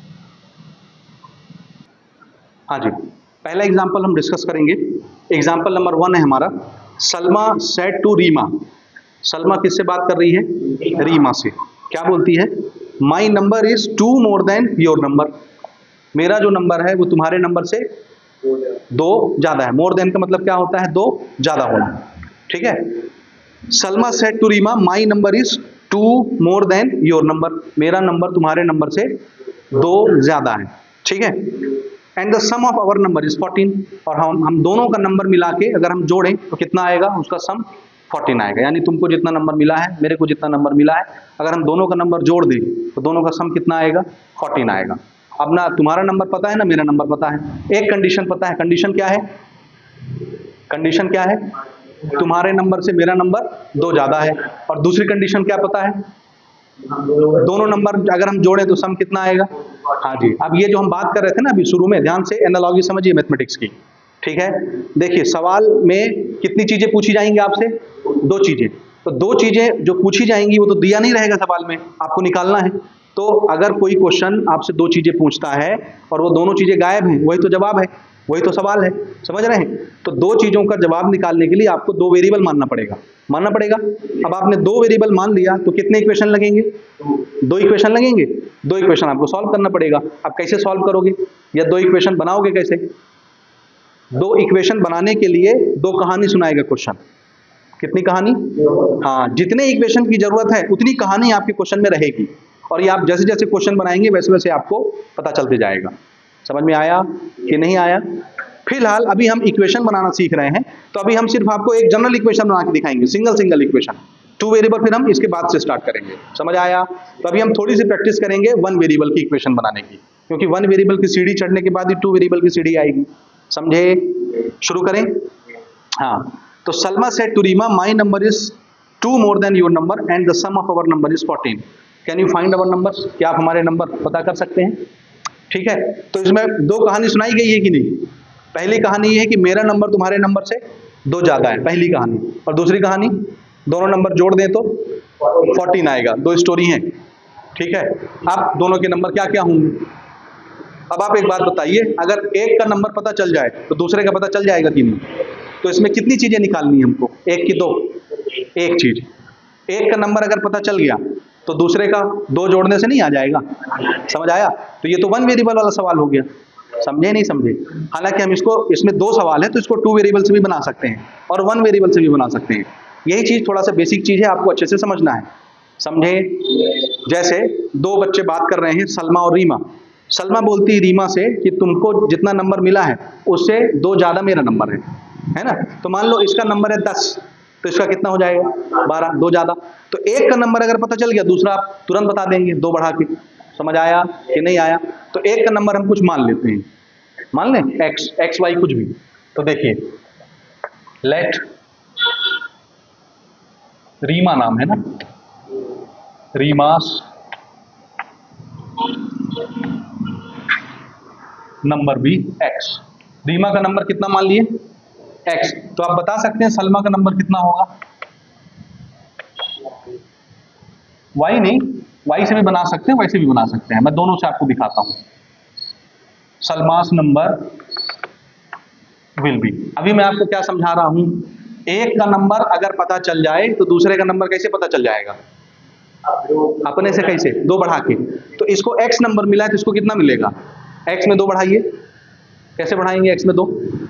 हाँ जी, पहला एग्जाम्पल हम डिस्कस करेंगे। एग्जाम्पल नंबर 1 है हमारा, सलमा सेड टू रीमा। सलमा किससे बात कर रही है, रीमा से। क्या बोलती है, my number is 2 more than your number. मेरा जो नंबर है वो तुम्हारे नंबर से 2 ज्यादा है। मोर देन का मतलब क्या होता है, 2 ज्यादा होना, ठीक है। Salma said to Reema, my number is 2 more than your number. मेरा नंबर तुम्हारे नंबर से 2 ज्यादा है, ठीक है। And the sum of our number is 14। और हम दोनों का नंबर मिला के अगर हम जोड़ें तो कितना आएगा, उसका सम 14 आएगा। यानी तुमको जितना नंबर मिला है, मेरे को जितना नंबर मिला है, अगर हम दोनों का नंबर जोड़ दें तो दोनों का सम कितना आएगा, 14 आएगा। अब ना तुम्हारा नंबर पता है ना मेरा नंबर पता है, एक कंडीशन पता है। कंडीशन क्या है, कंडीशन क्या है, तुम्हारे नंबर से मेरा नंबर 2 ज्यादा है। और दूसरी कंडीशन क्या पता है, दोनों नंबर अगर हम जोड़ें तो सम कितना आएगा? हाँ जी। अब ये जो हम बात कर रहे थे ना अभी शुरू में, ध्यान से एनालॉजी समझिए मैथमेटिक्स की, ठीक है। देखिए सवाल में कितनी चीजें पूछी जाएंगी आपसे? दो चीजें। तो दो चीजें जो पूछी जाएंगी वो तो दिया नहीं रहेगा सवाल में, आपको निकालना है। तो अगर कोई क्वेश्चन आपसे दो चीजें पूछता है और वो दोनों चीजें गायब हैं, वही तो जवाब है, वही तो सवाल है, समझ रहे हैं? तो दो चीजों का जवाब निकालने के लिए आपको दो वेरिएबल मानना पड़ेगा, मानना पड़ेगा। अब आपने दो वेरिएबल मान लिया तो कितने इक्वेशन लगेंगे? दो इक्वेशन लगेंगे। दो इक्वेशन आपको सॉल्व करना पड़ेगा। अब कैसे सॉल्व करोगे या दो इक्वेशन बनाओगे कैसे? दो इक्वेशन बनाने के लिए दो कहानी सुनाएगा क्वेश्चन। कितनी कहानी? हाँ, जितने इक्वेशन की जरूरत है उतनी कहानी आपके क्वेश्चन में रहेगी, और ये आप जैसे जैसे क्वेश्चन बनाएंगे वैसे वैसे आपको पता चलते जाएगा। समझ में आया कि नहीं आया? फिलहाल अभी हम इक्वेशन बनाना सीख रहे हैं, तो अभी हम सिर्फ आपको एक जनरल इक्वेशन बना के दिखाएंगे, सिंगल इक्वेशन, टू वेरिएबल, फिर हम इसके बाद से स्टार्ट करेंगे। समझ आया? तो अभी हम थोड़ी सी प्रैक्टिस करेंगे वन वेरिएबल की इक्वेशन बनाने की, क्योंकि वन वेरिएबल की सीढ़ी चढ़ने के बाद ही टू वेरिएबल की सीढ़ी आएगी। समझे? शुरू करें? हाँ। तो Salma said to Reema, my number is 2 more than your number and the sum of our number is 14. Can you find our number? क्या आप हमारे नंबर पता कर सकते हैं? ठीक है। तो इसमें दो कहानी सुनाई गई है कि नहीं? पहली कहानी ये है कि मेरा नंबर तुम्हारे नंबर से दो ज्यादा है, पहली कहानी। और दूसरी कहानी, दोनों नंबर जोड़ दें तो 14 आएगा। दो स्टोरी हैं, ठीक है। अब दोनों के नंबर क्या क्या होंगे? अब आप एक बात बताइए, अगर एक का नंबर पता चल जाए तो दूसरे का पता चल जाएगा कि नहीं? तो इसमें कितनी चीजें निकालनी है हमको? एक की दो? एक चीज। एक का नंबर अगर पता चल गया तो दूसरे का दो जोड़ने से नहीं आ जाएगा। समझ आया? तो ये तो वन वेरिएबल वाला सवाल हो गया। समझे नहीं समझे? हालांकि हम इसको, इसमें दो सवाल है तो इसको टू वेरिएबल से भी बना सकते हैं और वन वेरिएबल से भी बना सकते हैं। यही चीज थोड़ा सा बेसिक चीज है, आपको अच्छे से समझना है। समझे? जैसे दो बच्चे बात कर रहे हैं, सलमा और रीमा। सलमा बोलती है रीमा से कि तुमको जितना नंबर मिला है उससे दो ज्यादा मेरा नंबर है ना? तो मान लो इसका नंबर है 10, तो इसका कितना हो जाएगा? 12, दो ज्यादा। तो एक का नंबर अगर पता चल गया, दूसरा आप तुरंत बता देंगे दो बढ़ा के। समझ आया कि नहीं आया? तो एक का नंबर हम कुछ मान लेते हैं, मान लें एक्स वाई कुछ भी। तो देखिए, लेट रीमा नाम है ना, रीमास नंबर भी एक्स। रीमा का नंबर कितना मान लिए? एक्स। तो आप बता सकते हैं सलमा का नंबर कितना होगा? वाई नहीं, वाई से भी बना सकते हैं, वैसे भी बना सकते हैं, मैं दोनों से आपको दिखाता हूं। सलमास नंबर विल बी, अभी मैं आपको क्या समझा रहा हूं, एक का नंबर अगर पता चल जाए तो दूसरे का नंबर कैसे पता चल जाएगा? अपने से कैसे? दो बढ़ा के। तो इसको x नंबर मिला है तो इसको कितना मिलेगा? x में दो बढ़ाइए। कैसे बढ़ाएंगे x में दो?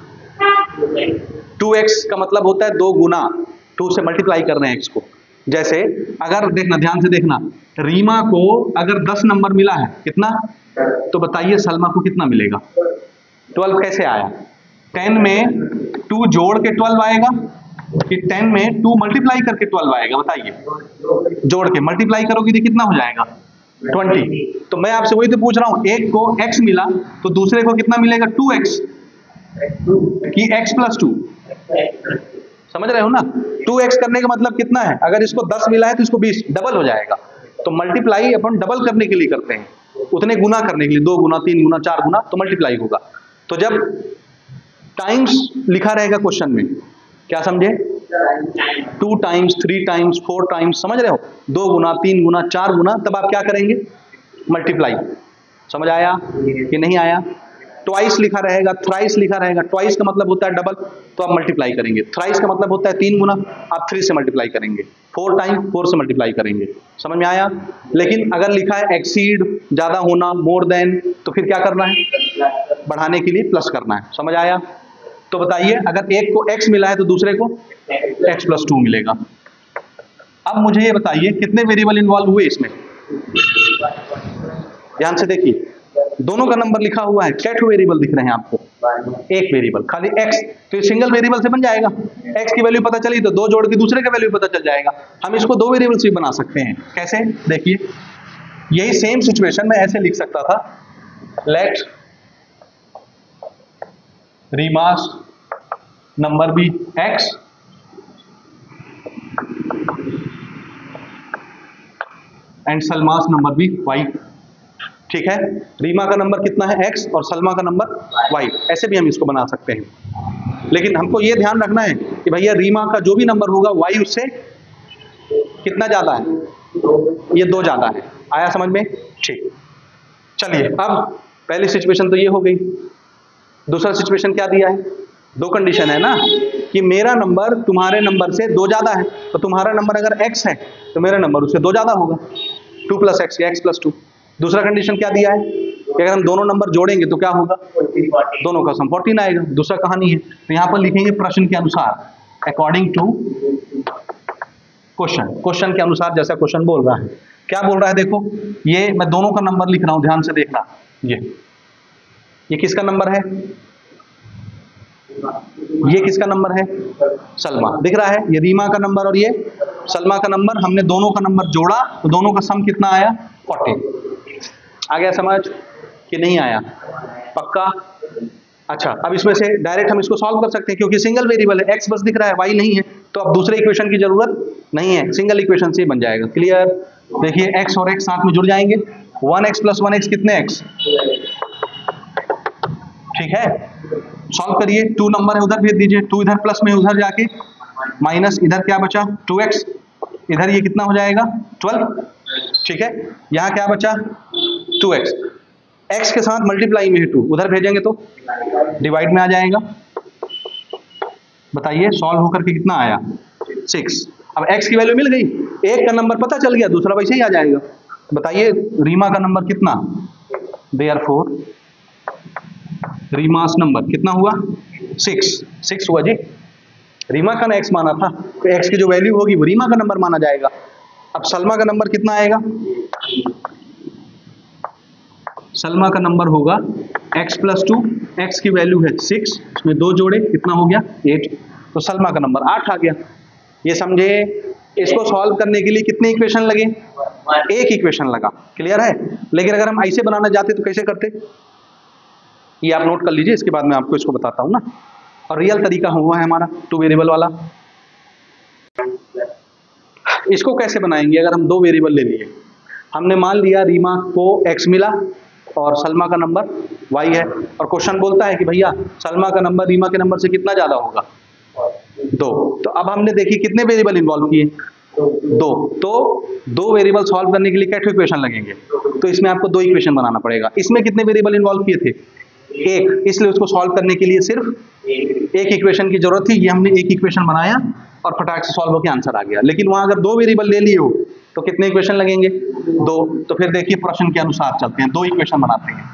2x का मतलब होता है दो गुना, 2 से मल्टीप्लाई कर रहे हैं x को। जैसे अगर देखना, ध्यान से देखना, रीमा को अगर 10 नंबर मिला है, कितना? तो बताइए सलमा को कितना मिलेगा? 12 कैसे आया? 10 में 2 जोड़ के 12 आएगा कि 10 में 2 मल्टीप्लाई करके 12 आएगा? बताइए। जोड़ के मल्टीप्लाई करोगे तो कितना हो जाएगा? 20। तो मैं आपसे वही तो पूछ रहा हूं, एक को x मिला तो दूसरे को कितना मिलेगा? 2x कि x + 2? समझ रहे हो ना? 2x करने का मतलब कितना है? अगर इसको 10 मिला है तो इसको 20, डबल हो जाएगा। तो मल्टीप्लाई अपन डबल करने के लिए करते हैं, उतने गुना करने के लिए, 2 गुना 3 गुना 4 गुना, तो मल्टीप्लाई होगा। तो जब टाइम्स लिखा रहेगा क्वेश्चन में, क्या समझे? 2 टाइम्स 3 टाइम्स 4 टाइम्स, समझ रहे हो? 2 गुना 3 गुना 4 गुना, तब आप क्या करेंगे? मल्टीप्लाई। समझ आया कि नहीं आया? ट्वाइस लिखा रहेगा, थ्राइस लिखा रहेगा, ट्वाइस का मतलब होता है डबल, तो आप मल्टीप्लाई करेंगे। थ्राइस का मतलब होता है 3 गुना, आप 3 से मल्टीप्लाई करेंगे। 4 टाइम 4 से मल्टीप्लाई करेंगे। समझ में आया? लेकिन अगर लिखा है एक्सीड, ज्यादा होना, मोर देन, तो फिर क्या करना है? बढ़ाने के लिए प्लस करना है। समझ आया? तो बताइए, अगर एक को x मिला है तो दूसरे को x + 2 मिलेगा। अब मुझे ये बताइए कितने वेरिएबल इन्वॉल्व हुए इसमें? ध्यान से देखिए, दोनों का नंबर लिखा हुआ है, क्या वेरिएबल दिख रहे हैं आपको? एक वेरिएबल, खाली x। तो ये सिंगल वेरिएबल से बन जाएगा। x की वैल्यू पता चली तो दो जोड़ के दूसरे का वैल्यू पता चल जाएगा। हम इसको दो वेरिएबल से भी बना सकते हैं। कैसे? देखिए, यही सेम सिचुएशन मैं ऐसे लिख सकता था, लेट रीमास नंबर भी x एंड सलमास नंबर भी y। ठीक है, रीमा का नंबर कितना है x और सलमा का नंबर y। ऐसे भी हम इसको बना सकते हैं, लेकिन हमको ये ध्यान रखना है कि भैया रीमा का जो भी नंबर होगा y उससे कितना ज्यादा है, ये 2 ज्यादा है। आया समझ में? ठीक, चलिए अब पहली सिचुएशन तो ये हो गई। दूसरा सिचुएशन क्या दिया है? 2 कंडीशन है ना, कि मेरा नंबर तुम्हारे नंबर से 2 ज्यादा है, तो तुम्हारा नंबर अगर x है तो मेरा नंबर उससे 2 ज्यादा होगा, 2 + x या x + 2। दूसरा कंडीशन क्या दिया है कि अगर हम दोनों नंबर जोड़ेंगे तो क्या होगा, दोनों का सम 14 आएगा। दूसरा कहानी है, तो यहाँ पर लिखेंगे प्रश्न के अनुसार, अकॉर्डिंग टू क्वेश्चन। क्वेश्चन के अनुसार जैसा क्वेश्चन बोल रहा है। क्या बोल रहा है देखो, ये मैं दोनों का नंबर लिख रहा हूं, ध्यान से देखना। ये किसका नंबर है, ये किसका नंबर है, सलमा। दिख रहा है, ये रीमा का नंबर और ये सलमा का नंबर। हमने दोनों का नंबर जोड़ा तो दोनों का सम कितना आया, 40। आ गया समझ कि नहीं आया? पक्का? अच्छा, अब इसमें से डायरेक्ट हम इसको सॉल्व कर सकते हैं, क्योंकि सिंगल वेरिएबल है, x बस दिख रहा है, y नहीं है, तो अब दूसरे इक्वेशन की जरूरत नहीं है, सिंगल इक्वेशन से ही बन जाएगा। क्लियर? देखिए x और x साथ में जुड़ जाएंगे, 1x + 1x कितने x, ठीक है। सॉल्व करिए, 2 नंबर है उधर भेज दीजिए, 2 इधर प्लस में उधर जाके माइनस, इधर क्या बचा 2x, इधर ये कितना हो जाएगा 12, ठीक है। यहाँ क्या बचा 2x, x के साथ मल्टीप्लाई में है 2, उधर भेजेंगे तो डिवाइड में आ जाएगा। बताइए सॉल्व होकर के कितना आया 6। अब x की वैल्यू मिल गई, एक का नंबर पता चल गया, दूसरा वैसे ही आ जाएगा। बताइए रीमा का नंबर कितना, देयरफॉर रीमास नंबर कितना हुआ 6 हुआ जी। रीमा का ना x माना था, तो x की जो वैल्यू होगी वो रीमा का नंबर माना जाएगा। अब सलमा का नंबर कितना आएगा, सलमा का नंबर होगा x + 2, x की वैल्यू है 6, इसमें 2 जोड़े कितना हो गया 8, तो सलमा का नंबर 8 आ गया। ये समझे? इसको सॉल्व करने के लिए कितने इक्वेशन लगे, एक इक्वेशन लगा। क्लियर है? लेकिन अगर हम ऐसे बनाना चाहते तो कैसे करते, ये आप नोट कर लीजिए, इसके बाद मैं आपको इसको बताता हूं ना। और रियल तरीका हुआ है हमारा 2 वेरिएबल वाला। इसको कैसे बनाएंगे, अगर हम 2 वेरिएबल ले लिए, हमने मान लिया रीमा को x मिला और सलमा का नंबर y है, और क्वेश्चन बोलता है कि भैया सलमा का नंबर रीमा के नंबर से कितना ज्यादा होगा 2। तो अब हमने देखी कितने वेरिएबल इन्वॉल्व किए, 2। तो 2 वेरिएबल सॉल्व करने के लिए क्या इक्वेशन लगेंगे, तो इसमें आपको 2 इक्वेशन बनाना पड़ेगा। इसमें कितने वेरिएबल इन्वॉल्व किए थे, 1, इसलिए उसको सॉल्व करने के लिए सिर्फ एक इक्वेशन की जरूरत थी। ये हमने एक इक्वेशन बनाया और फटाक से सॉल्व होकर आंसर आ गया। लेकिन वहां अगर 2 वेरिएबल ले लिए हो तो कितने इक्वेशन लगेंगे, 2। तो फिर देखिए प्रश्न के अनुसार चलते हैं, 2 इक्वेशन बनाते हैं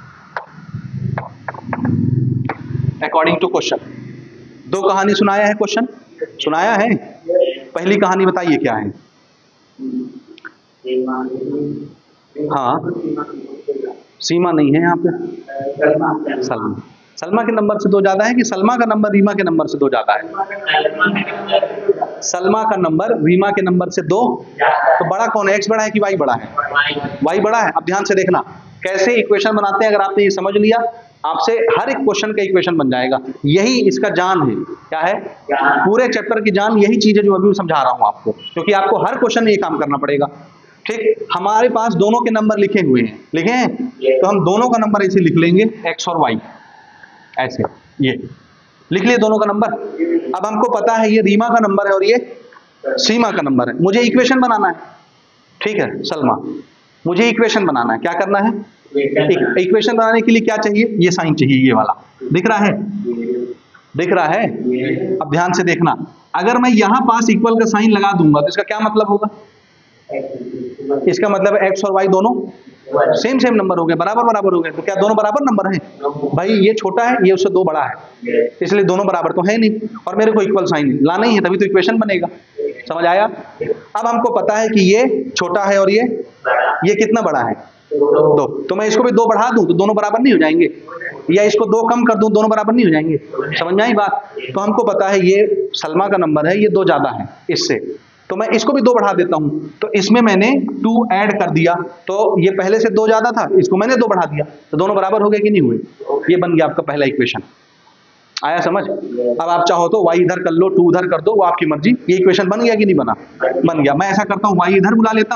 अकॉर्डिंग टू क्वेश्चन। 2 कहानी सुनाया है, क्वेश्चन सुनाया है। पहली कहानी बताइए क्या है। हाँ, सीमा नहीं है यहाँ पे, सलमा। सलमा के नंबर से 2 ज्यादा है कि सलमा का नंबर रीमा के नंबर से 2 ज्यादा है, सलमा का नंबर रीमा के नंबर से 2। तो बड़ा कौन है, x बड़ा है कि y बड़ा है, y बड़ा है। अब ध्यान से देखना कैसे इक्वेशन बनाते हैं, अगर आपने ये समझ लिया आपसे हर एक क्वेश्चन का इक्वेशन बन जाएगा। यही इसका जान है, क्या है पूरे चैप्टर की जान, यही चीज है जो अभी मैं समझा रहा हूं आपको, क्योंकि आपको हर क्वेश्चन में ये काम करना पड़ेगा। ठीक, हमारे पास दोनों के नंबर लिखे हुए हैं, लिखे हैं, तो हम दोनों का नंबर ऐसे लिख लेंगे x और y, ऐसे ये लिख लिए दोनों का नंबर। अब हमको पता है ये रीमा का नंबर है और ये सीमा का नंबर है, मुझे इक्वेशन बनाना है। ठीक है सलमा, मुझे इक्वेशन बनाना है, क्या करना है, इक्वेशन बनाने के लिए क्या चाहिए, ये साइन चाहिए, ये वाला दिख रहा है, दिख रहा है। अब ध्यान से देखना, अगर मैं यहां पास इक्वल का साइन लगा दूंगा तो इसका क्या मतलब होगा, इसका मतलब x और y दोनों सेम नंबर हो गए, बराबर बराबर हो गए। तो क्या दोनों बराबर नंबर हैं, भाई ये छोटा है ये उससे 2 बड़ा है, इसलिए दोनों बराबर तो है नहीं, और मेरे को इक्वल साइन लाना ही है, तभी तो इक्वेशन बनेगा। समझ आया? अब हमको पता है कि ये छोटा है और ये कितना बड़ा है 2, तो मैं इसको भी 2 बढ़ा दूं तो दोनों बराबर नहीं हो जाएंगे, या इसको 2 कम कर दूं दोनों बराबर नहीं हो जाएंगे। समझ में आई बात? तो हमको पता है ये सलमा का नंबर है, ये 2 ज्यादा है इससे, तो मैं इसको भी 2 बढ़ा देता हूं। तो इसमें मैंने 2 ऐड कर दिया, तो ये पहले से 2 ज्यादा था, इसको मैंने 2 बढ़ा दिया, तो दोनों बराबर हो गए कि नहीं हुए। ये बन गया आपका पहला इक्वेशन। आया समझ? अब आप चाहो तो y इधर कर लो, 2 उधर कर दो, वो आपकी मर्जी। ये इक्वेशन बन गया कि नहीं बना, बन गया। मैं ऐसा करता हूँ y इधर बुला लेता हूँ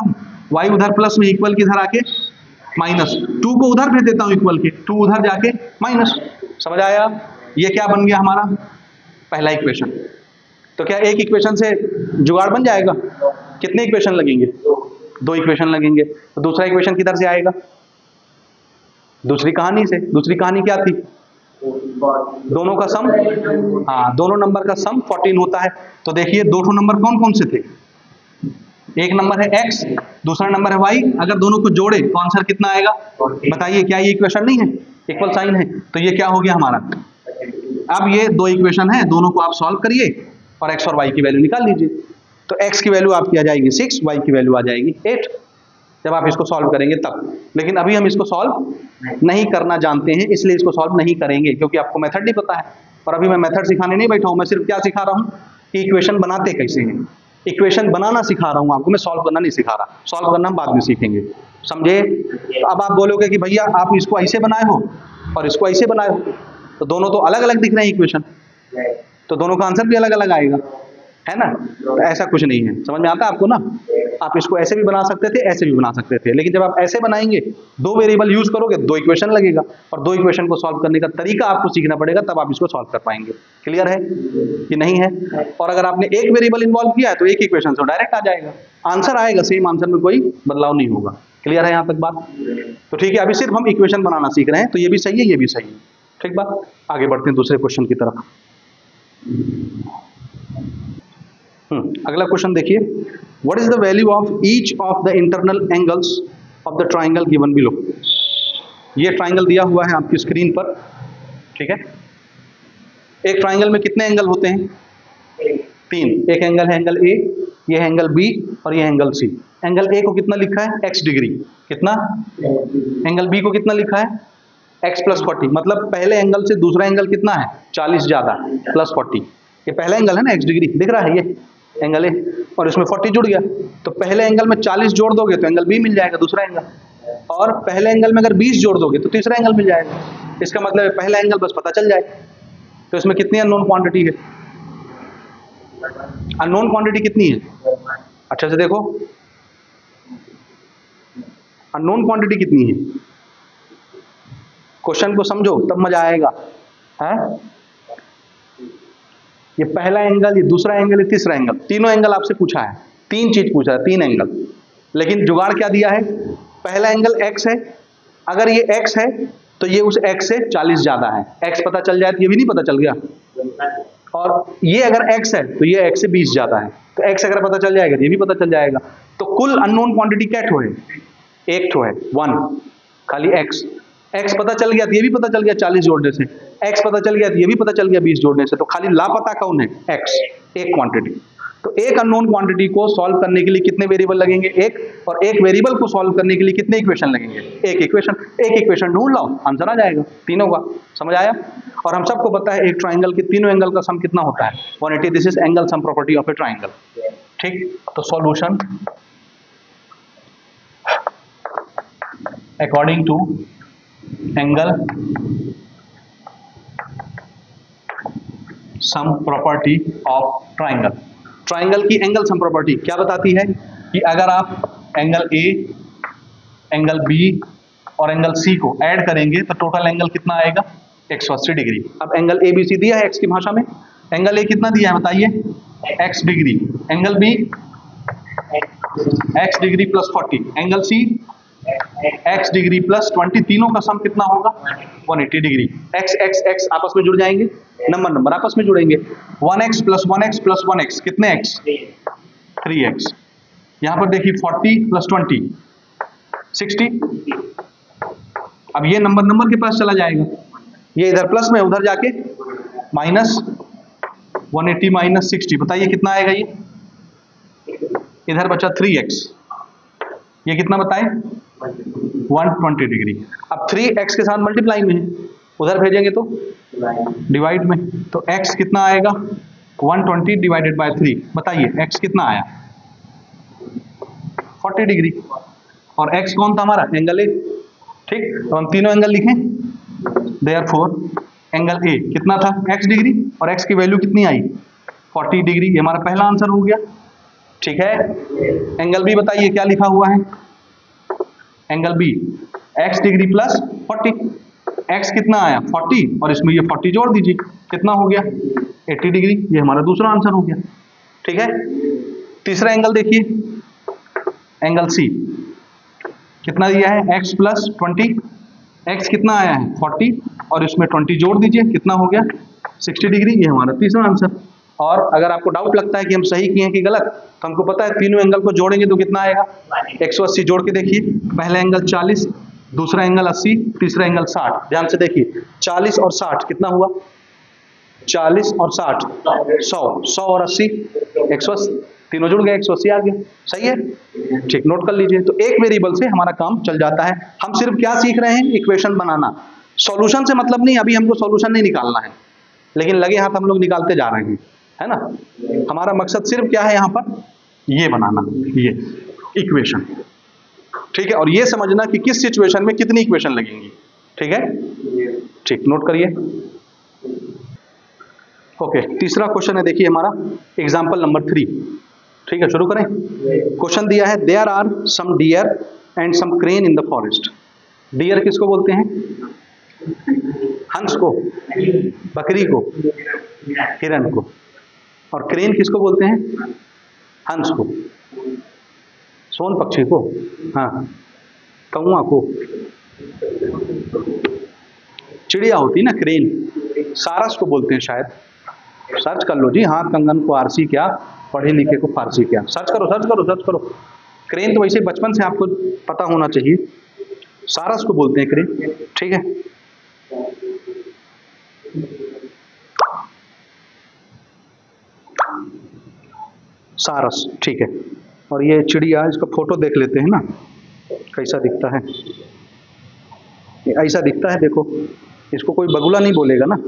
y उधर प्लस में इक्वल की इधर आके माइनस, 2 को उधर भेज देता हूं इक्वल के, 2 उधर जाके माइनस। समझ आया? ये क्या बन गया हमारा पहला इक्वेशन। तो क्या एक इक्वेशन से जुगाड़ बन जाएगा? कितने इक्वेशन लगेंगे? 2 इक्वेशन लगेंगे। तो दूसरा इक्वेशन किधर से आएगा? दूसरी कहानी से। दूसरी कहानी क्या थी? दोनों का सम, हाँ दोनों नंबर का सम 14 होता है। तो देखिए दो नंबर कौन कौन से थे? एक नंबर है x, दूसरा नंबर है y। अगर दोनों को जोड़े तो आंसर कितना आएगा? बताइए, क्या ये इक्वेशन नहीं है? इक्वल साइन है। तो ये क्या हो गया हमारा? अब ये 2 इक्वेशन है, दोनों को आप सॉल्व करिए और x और y की वैल्यू निकाल लीजिए। तो x की वैल्यू आपकी आ जाएगी 6, y की वैल्यू आ जाएगी 8, जब आप इसको सॉल्व करेंगे तब। लेकिन अभी हम इसको सॉल्व नहीं करना जानते हैं, इसलिए इसको सॉल्व नहीं करेंगे, क्योंकि आपको मेथड नहीं पता है। और अभी मैं मेथड सिखाने नहीं बैठा हूं, मैं सिर्फ क्या सिखा रहा हूं कि इक्वेशन बनाते कैसे हैं। इक्वेशन बनाना सिखा रहा हूं आपको, मैं सॉल्व करना नहीं सिखा रहा। सॉल्व करना हम बाद में सीखेंगे, समझे? तो अब आप बोलोगे कि भैया आप इसको ऐसे बनाए हो और इसको ऐसे बनाए हो, तो दोनों तो अलग अलग दिख रहे हैं इक्वेशन, तो दोनों का आंसर भी अलग अलग आएगा, है ना? तो ऐसा कुछ नहीं है। समझ में आता है आपको ना? आप इसको ऐसे भी बना सकते थे, ऐसे भी बना सकते थे, लेकिन जब आप ऐसे बनाएंगे 2 वेरिएबल यूज करोगे 2 इक्वेशन लगेगा, और 2 इक्वेशन को सॉल्व करने का तरीका आपको सीखना पड़ेगा, तब आप इसको सॉल्व कर पाएंगे। क्लियर है कि नहीं है? और अगर आपने एक वेरिएबल इन्वॉल्व किया है तो एक इक्वेशन से डायरेक्ट आ जाएगा, आंसर आएगा, सेम आंसर में कोई बदलाव नहीं होगा। क्लियर है यहाँ तक बात? तो ठीक है, अभी सिर्फ हम इक्वेशन बनाना सीख रहे हैं, तो ये भी सही है, ये भी सही है। ठीक बात, आगे बढ़ते हैं दूसरे क्वेश्चन की तरफ। अगला क्वेश्चन देखिए, what is the value of each of the internal angles of the triangle given below. ये ट्राइंगल दिया हुआ है आपकी स्क्रीन पर, ठीक है? एक ट्राइंगल में कितने एंगल होते हैं? 3। एक एंगल है एंगल ए, ये है एंगल बी, और ये एंगल सी। एंगल ए को कितना लिखा है? x degree. कितना? एंगल बी को कितना लिखा है? x + 40। मतलब पहले एंगल से दूसरा एंगल कितना है? 40 ज्यादा, + 40। ये पहला एंगल है ना, x डिग्री दिख रहा है, ये एंगल ए, और इसमें 40 जुड़ गया। तो पहले एंगल में 40 जोड़ दोगे तो एंगल बी मिल जाएगा, दूसरा एंगल। और पहले एंगल में अगर 20 जोड़ दोगे तो तीसरा एंगल मिल जाएगा। इसका मतलब है पहला एंगल बस पता चल जाए। तो इसमें कितनी अननोन क्वांटिटी है? अननोन क्वांटिटी कितनी है? अच्छे से देखो, अननोन क्वांटिटी कितनी है? क्वेश्चन को समझो तब मजा आएगा, है? ये पहला एंगल, ये दूसरा एंगल, ये तीसरा एंगल, तीनों एंगल आपसे पूछा है। 3 चीज पूछा है, 3 एंगल। लेकिन जुगाड़ क्या दिया है? पहला एंगल x है, अगर ये x है तो ये उस x से 40 ज्यादा है। x पता चल जाए तो ये भी नहीं पता चल गया। और ये अगर x है तो ये x से 20 ज्यादा है, तो x अगर पता चल जाएगा तो ये भी पता चल जाएगा। तो कुल अननोन क्वांटिटी क्या ठो है? एक ठो है, 1, खाली x। x पता चल गया तो ये भी पता चल गया 40 जोड़ने से, x पता चल गया तो ये भी पता चल गया 20 जोड़ने से। तो खाली लापता कौन है? x, एक क्वांटिटी। तो एक अननोन क्वांटिटी को सॉल्व करने के लिए कितने वेरिएबल लगेंगे? एक। और एक वेरिएबल को सॉल्व करने के लिए कितने इक्वेशन लगेंगे? एक इक्वेशन। एक इक्वेशन ढूंढ लाओ, आंसर आ जाएगा तीनों का। समझ आया? और हम सबको पता है एक ट्राइंगल के तीनों एंगल का सम कितना होता है? 180। This is angle sum property of a triangle. ठीक, तो solution according to angle sum property of triangle. Triangle की एंगल सम प्रॉपर्टी क्या बताती है कि अगर आप एंगल ए, एंगल बी और एंगल सी को ऐड करेंगे तो टोटल एंगल कितना आएगा? 180 डिग्री। अब एंगल ए बी सी दिया है एक्स की भाषा में, एंगल ए कितना दिया है बताइए? x degree, angle B x degree + 40, angle C x degree + 20, तीनों का सम कितना होगा? 180 डिग्री। x x x आपस में जुड़ जाएंगे, नंबर आपस में जुड़ेंगे। 1x + 1x + 1x कितने x? 3x। यहां पर देखिए 40 + 20 60। अब ये नंबर के पास चला जाएगा, ये इधर प्लस में, उधर जाके माइनस 180 - 60, बताइए कितना आएगा? ये इधर बचा 3x, ये कितना बताए? 120 डिग्री। अब 3x के साथ मल्टीप्लाई में है, उधर भेजेंगे तो डिवाइड में, तो x कितना आएगा? 120 / 3, बताइए x कितना आया? 40 डिग्री। और x कौन था हमारा? Angle A. ठीक, तो हम तीनों एंगल लिखें। देयरफॉर एंगल ए कितना था? x डिग्री, और x की वैल्यू कितनी आई? 40 डिग्री। ये हमारा पहला आंसर हो गया। ठीक है। एंगल बी बताइए क्या लिखा हुआ है, angle B x degree plus 40, x कितना आया 40 और इसमें ये 40 जोड़ दीजिए, कितना हो गया 80 डिग्री, ये हमारा दूसरा आंसर हो गया। ठीक है। तीसरा एंगल देखिए, एंगल सी कितना दिया है x प्लस 20, x कितना आया है 40 और इसमें 20 जोड़ दीजिए, कितना हो गया 60 डिग्री, ये हमारा तीसरा आंसर। और अगर आपको डाउट लगता है कि हम सही किए हैं कि गलत, तो हमको पता है तीनों एंगल को जोड़ेंगे तो कितना आएगा 180। जोड़ के देखिए, पहला एंगल 40, दूसरा एंगल 80, तीसरा एंगल 60। ध्यान से देखिए 40 और 60 कितना हुआ, 40 और 60 100, 100 और 80 180, तीनों जुड़ गए 180 आ गया। सही है, ठीक, नोट कर लीजिए। तो एक वेरिएबल से हमारा काम चल जाता है। हम सिर्फ क्या सीख रहे हैं, इक्वेशन बनाना। सॉल्यूशन से मतलब नहीं, अभी हमको सॉल्यूशन नहीं निकालना है, लेकिन लगे हाथ हम लोग निकालते जा रहे हैं, है ना। हमारा मकसद सिर्फ क्या है यहाँ पर, ये बनाना, ये इक्वेशन। ठीक है, और ये समझना कि किस सिचुएशन में कितनी इक्वेशन लगेंगी। ठीक है, ठीक, नोट करिए। ओके, तीसरा क्वेश्चन है, देखिए हमारा एग्जाम्पल नंबर 3। ठीक है, शुरू करें। क्वेश्चन दिया है, there are some deer and some crane in the forest. Deer किसको बोलते हैं, हंस को, बकरी को, हिरन को। और क्रेन किसको बोलते हैं, हंस को, सोन पक्षी को, हाँ, कौआ को। चिड़िया होती ना क्रेन, सारस को बोलते हैं शायद, सर्च कर लो जी, हाथ कंगन को आरसी क्या, पढ़े लिखे को फारसी क्या, सर्च करो सर्च करो सर्च करो। क्रेन तो वैसे बचपन से आपको पता होना चाहिए, सारस को बोलते हैं क्रेन। ठीक है, सारस, ठीक है। और ये चिड़िया, इसका फोटो देख लेते हैं ना, कैसा दिखता है, ऐसा दिखता है, देखो, इसको कोई बगुला नहीं बोलेगा ना,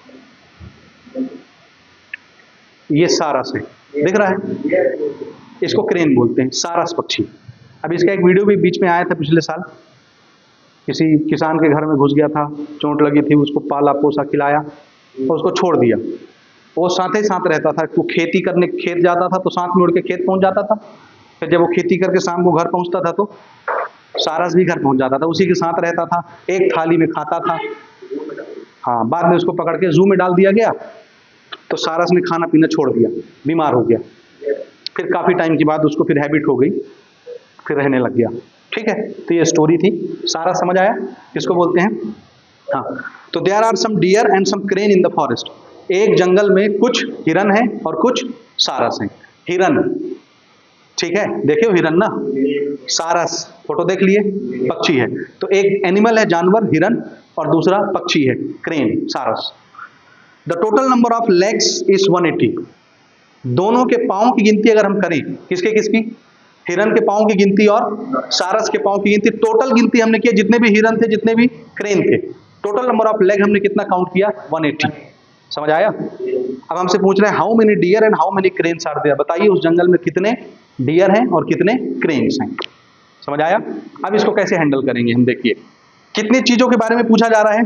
ये सारस है, दिख रहा है, इसको क्रेन बोलते हैं, सारस पक्षी। अब इसका एक वीडियो भी बीच में आया था पिछले साल, किसी किसान के घर में घुस गया था, चोट लगी थी, उसको पाला पोसा खिलाया और उसको छोड़ दिया। वो साथ ही साथ रहता था, वो खेती करने खेत जाता था तो साथ में उड़ के खेत पहुंच जाता था, फिर जब वो खेती करके शाम को घर पहुंचता था तो सारस भी घर पहुंच जाता था, उसी के साथ रहता था, एक थाली में खाता था। हाँ, बाद में उसको पकड़ के जू में डाल दिया गया, तो सारस ने खाना पीना छोड़ दिया, बीमार हो गया। फिर काफ़ी टाइम के बाद उसको फिर हैबिट हो गई, फिर रहने लग गया। ठीक है, तो ये स्टोरी थी, सारा समझ आया किसको बोलते हैं। हाँ, तो there are some deer and some crane in the forest. एक जंगल में कुछ हिरन है और कुछ सारस हैं। हिरन, ठीक है, देखे हो हिरन ना, सारस फोटो देख लिए, पक्षी है। तो एक एनिमल है जानवर हिरन, और दूसरा पक्षी है क्रेन, सारस। The total number of legs is 180। दोनों के पाँव की गिनती अगर हम करें, किसके किसकी, हिरन के पाँव की गिनती और सारस के पाँव की गिनती, टोटल गिनती हमने किया, जितने भी हिरन थे जितने भी क्रेन थे, टोटल नंबर ऑफ लेग हमने कितना काउंट किया, 180। समझ आया। अब हमसे पूछ रहे हैं how many deer and how many cranes are there. बताइए उस जंगल में कितने डियर हैं और कितने क्रेन्स हैं। समझ आया। अब इसको कैसे हैंडल करेंगे हम, देखिए कितनी चीजों के बारे में पूछा जा रहा है,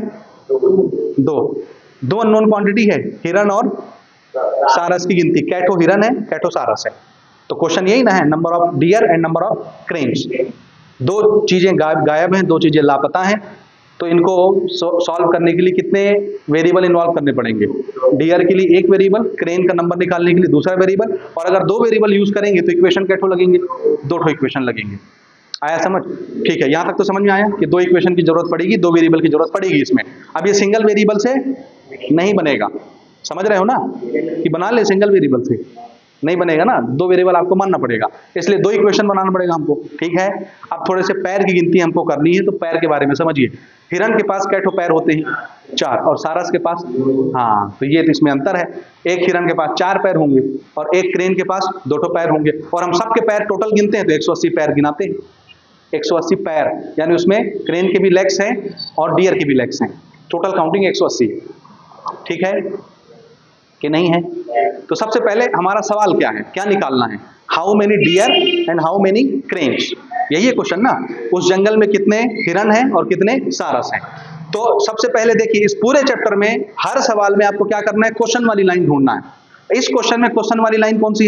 दो अननोन क्वांटिटी है, हिरन और सारस की गिनती, कैटो हिरन है कैटो सारस है। तो क्वेश्चन यही ना है, number of deer and number of cranes. दो चीजें गायब हैं, दो चीजें लापता हैं, तो इनको सॉल्व करने के लिए कितने वेरिएबल इन्वॉल्व करने पड़ेंगे, डियर के लिए एक वेरिएबल, क्रेन का नंबर निकालने के लिए दूसरा वेरिएबल, और अगर दो वेरिएबल यूज करेंगे तो इक्वेशन कैटो लगेंगे, दो ठो इक्वेशन लगेंगे। आया समझ, ठीक है, यहां तक तो समझ में आया कि दो इक्वेशन की जरूरत पड़ेगी, दो वेरिएबल की जरूरत पड़ेगी इसमें। अब ये सिंगल वेरिएबल से नहीं बनेगा, समझ रहे हो ना, कि बना ले सिंगल वेरिएबल से नहीं बनेगा ना, दो वेरिएबल आपको मानना पड़ेगा, इसलिए दो इक्वेशन बनाना पड़ेगा हमको। ठीक है, अब थोड़े से पैर की गिनती हमको करनी है, तो पैर के बारे में समझिए। हिरन के पास कैठो पैर होते हैं, 4, और सारस के पास, हाँ, तो ये तो इसमें अंतर है, एक हिरन के पास 4 पैर होंगे और एक क्रेन के पास 2 ठो पैर होंगे, और हम सबके पैर टोटल गिनते हैं तो 180 पैर गिनाते हैं, 180 पैर, यानी उसमें क्रेन के भी लेग्स हैं और डियर के भी लेग्स हैं, टोटल काउंटिंग 180। ठीक है कि नहीं है। तो सबसे पहले हमारा सवाल क्या है, क्या निकालना है, how many deer and how many cranes, यही है क्वेश्चन ना। उस जंगल में कितने हिरन हैं और कितने सारस हैं। तो सबसे पहले देखिए, इस पूरे चैप्टर में हर सवाल में आपको क्या करना है, क्वेश्चन वाली लाइन ढूंढना है। इस क्वेश्चन में क्वेश्चन वाली लाइन कौन सी है,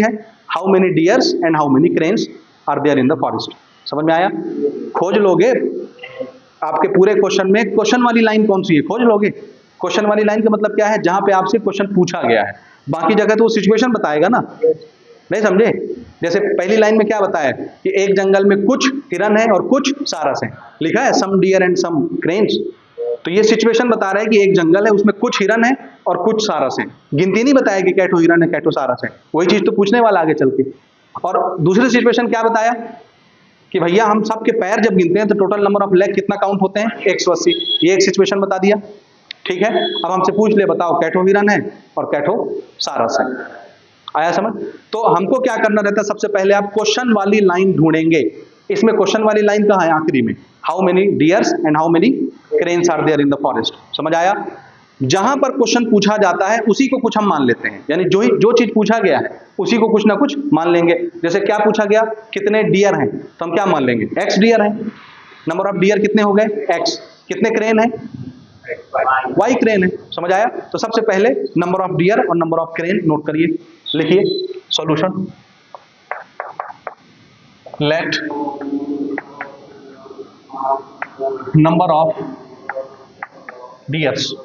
how many deers and how many cranes are there in the forest. समझ में आया? खोज लोगे आपके पूरे क्वेश्चन में क्वेश्चन वाली लाइन कौन सी है, खोज लोगे। क्वेश्चन वाली लाइन का मतलब क्या है, जहां पे आपसे क्वेश्चन पूछा गया है, बाकी जगह तो वो सिचुएशन बताएगा ना, नहीं समझे? जैसे पहली लाइन में क्या बताया कि एक जंगल में कुछ हिरन है और कुछ सारस है, लिखा है some deer and some cranes. तो ये सिचुएशन बता रहा है कि एक जंगल है, उसमें कुछ हिरन है और कुछ सारस है, गिनती नहीं बताया कि कैठो हिरन है कैठो सारस है, वही चीज तो पूछने वाला आगे चल के। और दूसरी सिचुएशन क्या बताया कि भैया हम सबके पैर जब गिनते हैं तो टोटल नंबर ऑफ लेग कितना काउंट होते हैं, 180। ये एक सिचुएशन बता दिया, ठीक है। अब हमसे पूछ ले बताओ कैठो हिरन है और कैठो सारस है। आया समझ? तो हमको क्या करना रहता है, सबसे पहले आप क्वेश्चन वाली लाइन ढूंढेंगे। इसमें क्वेश्चन वाली लाइन कहाँ है, आखिरी में, how many deers and how many cranes are there in the forest. समझ आया? जहां पर क्वेश्चन पूछा जाता है उसी को कुछ हम मान लेते हैं, यानी जो चीज पूछा गया है उसी को कुछ ना कुछ मान लेंगे। जैसे क्या पूछा गया, कितने डियर हैं, तो हम क्या मान लेंगे, x डियर है। नंबर ऑफ डियर कितने हो गए, x। कितने क्रेन है, y क्रेन है। समझ आया? तो सबसे पहले नंबर ऑफ डियर और नंबर ऑफ क्रेन नोट करिए, लिखिए solution. Let number of deers,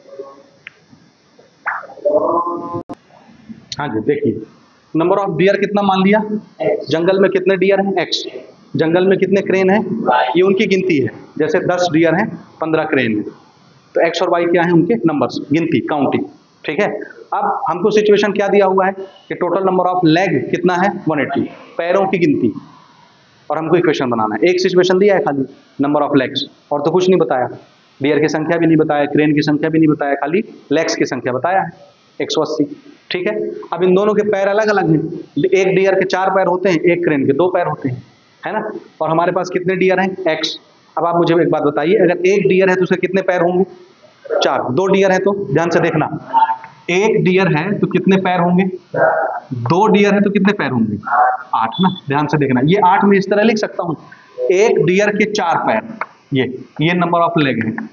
हाँ जी देखिए, नंबर ऑफ डियर कितना मान लिया, जंगल में कितने डियर हैं, x। जंगल में कितने क्रेन हैं, ये उनकी गिनती है। जैसे 10 डियर हैं, 15 क्रेन है, तो x और y क्या है, उनके नंबर्स, गिनती, काउंटिंग, ठीक है। अब हमको सिचुएशन क्या दिया हुआ है कि टोटल नंबर ऑफ लेग कितना है, 180, पैरों की गिनती, और हमको इक्वेशन बनाना है। एक सिचुएशन दिया है खाली, नंबर ऑफ लेग्स, और तो कुछ नहीं बताया, डियर की संख्या भी नहीं बताया, क्रेन की संख्या भी नहीं बताया, खाली लेग्स की संख्या बताया है 180, ठीक है। अब इन दोनों के पैर अलग अलग हैं, एक डियर के 4 पैर होते हैं, एक क्रेन के 2 पैर होते हैं, है ना। और हमारे पास कितने डियर हैं, x। अब आप मुझे एक बात बताइए, अगर एक डियर है तो उसके कितने पैर होंगे, 4। 2 डियर है तो ध्यान से देखना, एक डियर है तो कितने पैर होंगे, 2 डियर है तो कितने पैर होंगे, 8 ना। ध्यान से देखना, ये 8 में इस तरह लिख सकता हूं, एक डियर के 4 पैर, ये नंबर ऑफ लेग है,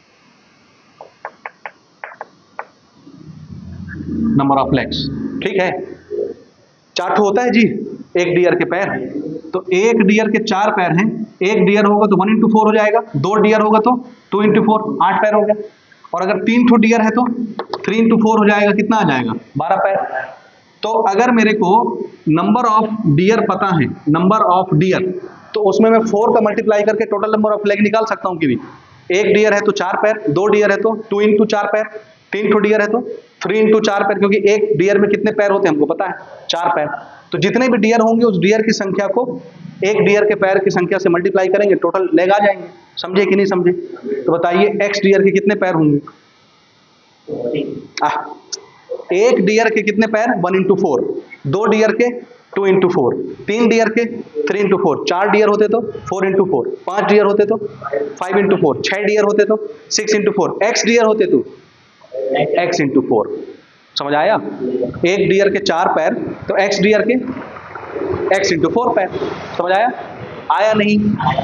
नंबर ऑफ लेग्स, ठीक है। 4 होता है जी एक डियर के पैर, तो एक डियर के 4 पैर हैं, एक डियर होगा तो 1 into 4 हो जाएगा, 2 डियर होगा तो 2 into 4, 8 पैर हो गया। और अगर 3 ठो डियर है तो 3 into 4 हो जाएगा, कितना आ जाएगा, 12 पैर। तो अगर मेरे को नंबर ऑफ डियर पता है, नंबर ऑफ डियर, तो उसमें मैं 4 का मल्टीप्लाई करके टोटल नंबर ऑफ लेग निकाल सकता हूं कि नहीं। एक डियर है तो 4 पैर, 2 डियर है तो 2 into 4 पैर, 3 ठो डियर है तो 3 into 4 पैर, क्योंकि एक डियर में कितने पैर होते हैं हमको पता है, 4 पैर। तो जितने भी डियर होंगे उस डियर की संख्या को एक डियर के पैर की संख्या से मल्टीप्लाई करेंगे, टोटल लेग आ जाएंगे। समझे कि नहीं समझे? तो बताइए x डियर के कितने पैर होंगे, एक डियर के कितने पैर, 1 into 4, 2 डियर के 2 into 4, 3 डियर के 3 into 4, 4 डियर होते तो 4 into 4, 5 डियर होते तो 5 into 4, 6 डियर होते तो 6 into 4, x डियर होते तो x into 4। समझ आया? एक डियर के 4 पैर तो x डियर के x into 4 पैर। समझ आया? आया नहीं?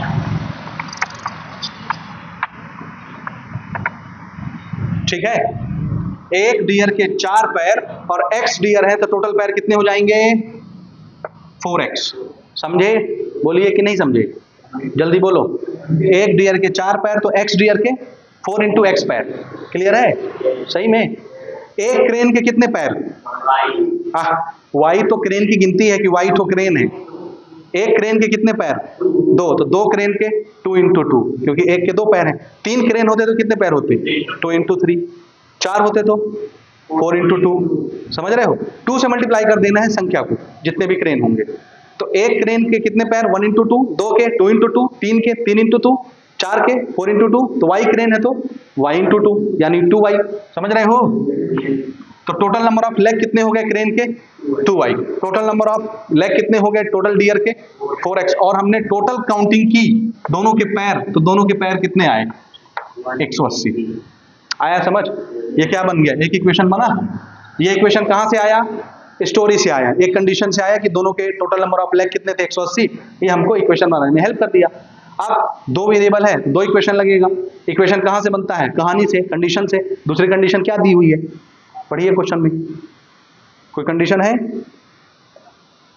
ठीक है, एक डियर के 4 पैर और x डियर है तो टोटल पैर कितने हो जाएंगे, 4x। समझे? बोलिए कि नहीं समझे, जल्दी बोलो। एक डियर के 4 पैर तो x डियर के 4 into x पैर। क्लियर है? सही में। एक क्रेन के कितने पैर, y तो क्रेन की गिनती है कि y तो क्रेन है। एक क्रेन के कितने पैर, 2, तो 2 क्रेन के 2 into 2, क्योंकि एक के 2 पैर हैं। 3 क्रेन होते तो कितने पैर होते, 2 into 3। 4 होते तो 4 into 2। समझ रहे हो? 2 से मल्टीप्लाई कर देना है संख्या को, जितने भी क्रेन होंगे। तो एक क्रेन के कितने पैर, 1 into 2, 2 के 2 into 2, 3 के 3 into 2, 4 के 4 into 2, तो y क्रेन है तो y into 2 यानी 2y। समझ रहे हो? तो टोटल नंबर ऑफ लेग कितने हो गए क्रेन के, 2y। Total number of leg कितने हो गए टोटल डियर के, 4x। और हमने टोटल काउंटिंग की दोनों के पैर, तो दोनों के पैर कितने आए, 180। आया समझ? ये क्या बन गया, एक इक्वेशन बना। ये इक्वेशन कहां से आया, स्टोरी से आया, एक कंडीशन से आया कि दोनों के टोटल नंबर ऑफ लेग कितने थे, 180। ये हमको इक्वेशन बनाने में हेल्प कर दिया। अब 2 वेरिएबल है, 2 इक्वेशन लगेगा। इक्वेशन कहां से बनता है, कहानी से, कंडीशन से। दूसरी कंडीशन क्या दी हुई है, पढ़िए क्वेश्चन में, कोई कंडीशन है,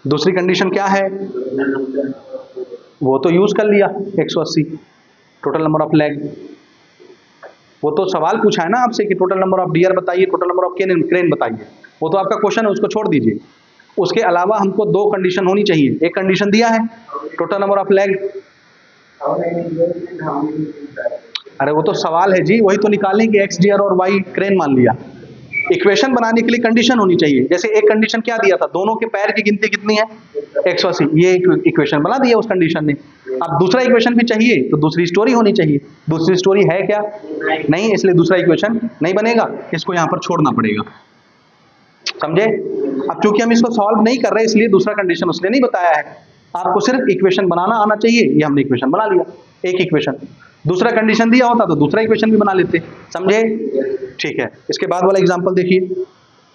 दूसरी कंडीशन क्या है, वो तो यूज कर लिया 180 टोटल नंबर ऑफ लेग। वो तो सवाल पूछा है ना आपसे कि टोटल नंबर ऑफ डियर बताइए, टोटल नंबर ऑफ क्रेन बताइए, वो तो आपका क्वेश्चन है, उसको छोड़ दीजिए। उसके अलावा हमको दो कंडीशन होनी चाहिए। एक कंडीशन दिया है टोटल नंबर ऑफ लेग, अरे वो तो सवाल है जी, वही तो निकालें कि एक्स डियर और वाई क्रेन मान लिया। इक्वेशन बनाने के लिए कंडीशन होनी चाहिए। जैसे एक कंडीशन क्या दिया था, दोनों के पैर की गिनती कितनी है 180, ये इक्वेशन बना दिया उस कंडीशन ने। अब दूसरा इक्वेशन भी चाहिए तो दूसरी स्टोरी होनी चाहिए। दूसरी स्टोरी है क्या, नहीं, इसलिए दूसरा इक्वेशन नहीं बनेगा, इसको यहां पर छोड़ना पड़ेगा, समझे। अब चूंकि हम इसको सॉल्व नहीं कर रहे इसलिए दूसरा कंडीशन उसने नहीं बताया है। आपको सिर्फ इक्वेशन बनाना आना चाहिए, ये हमने इक्वेशन बना लिया, एक इक्वेशन। दूसरा कंडीशन दिया होता तो दूसरा इक्वेशन भी बना लेते, समझे। ठीक है, इसके बाद वाला एग्जांपल देखिए।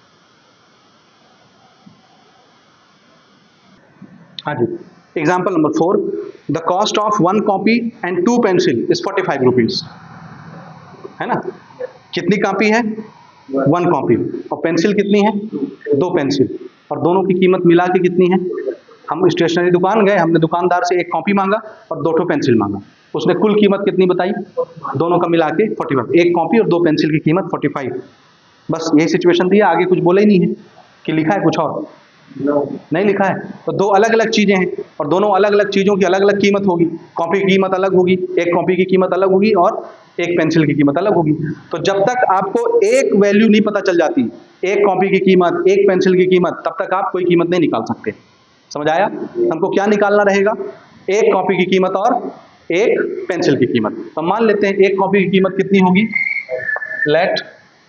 हाँ जी, example number 4, the cost of 1 copy and 2 pencil is 45 rupees, है ना। कितनी कॉपी है, 1 कॉपी, और पेंसिल कितनी है, 2 पेंसिल, और दोनों की कीमत मिला के कितनी है। हम स्टेशनरी दुकान गए, हमने दुकानदार से 1 कॉपी मांगा और 2 पेंसिल मांगा, उसने कुल कीमत कितनी बताई, दोनों का मिला के 45, 1 कॉपी और 2 पेंसिल की कीमत 45। बस यही सिचुएशन दिया, आगे कुछ बोला ही नहीं है कि लिखा है कुछ और, नहीं लिखा है। तो दो अलग अलग चीजें हैं और दोनों अलग अलग चीजों की अलग अलग कीमत होगी। कॉपी की कीमत अलग होगी, एक कॉपी की कीमत अलग होगी और एक पेंसिल की कीमत अलग होगी। तो जब तक आपको एक वैल्यू नहीं पता चल जाती, एक कॉपी की कीमत, एक पेंसिल की कीमत, तब तक आप कोई कीमत नहीं निकाल सकते, समझ आया। हमको क्या निकालना रहेगा, एक कॉपी की कीमत और एक पेंसिल की कीमत। तो मान लेते हैं एक कॉपी की कीमत कितनी होगी, let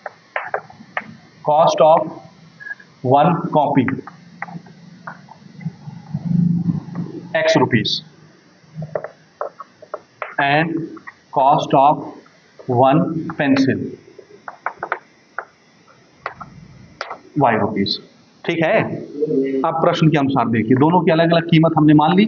cost of 1 copy X rupees and cost of 1 pencil Y rupees, ठीक है। अब प्रश्न के अनुसार देखिए, दोनों की अलग अलग कीमत हमने मान ली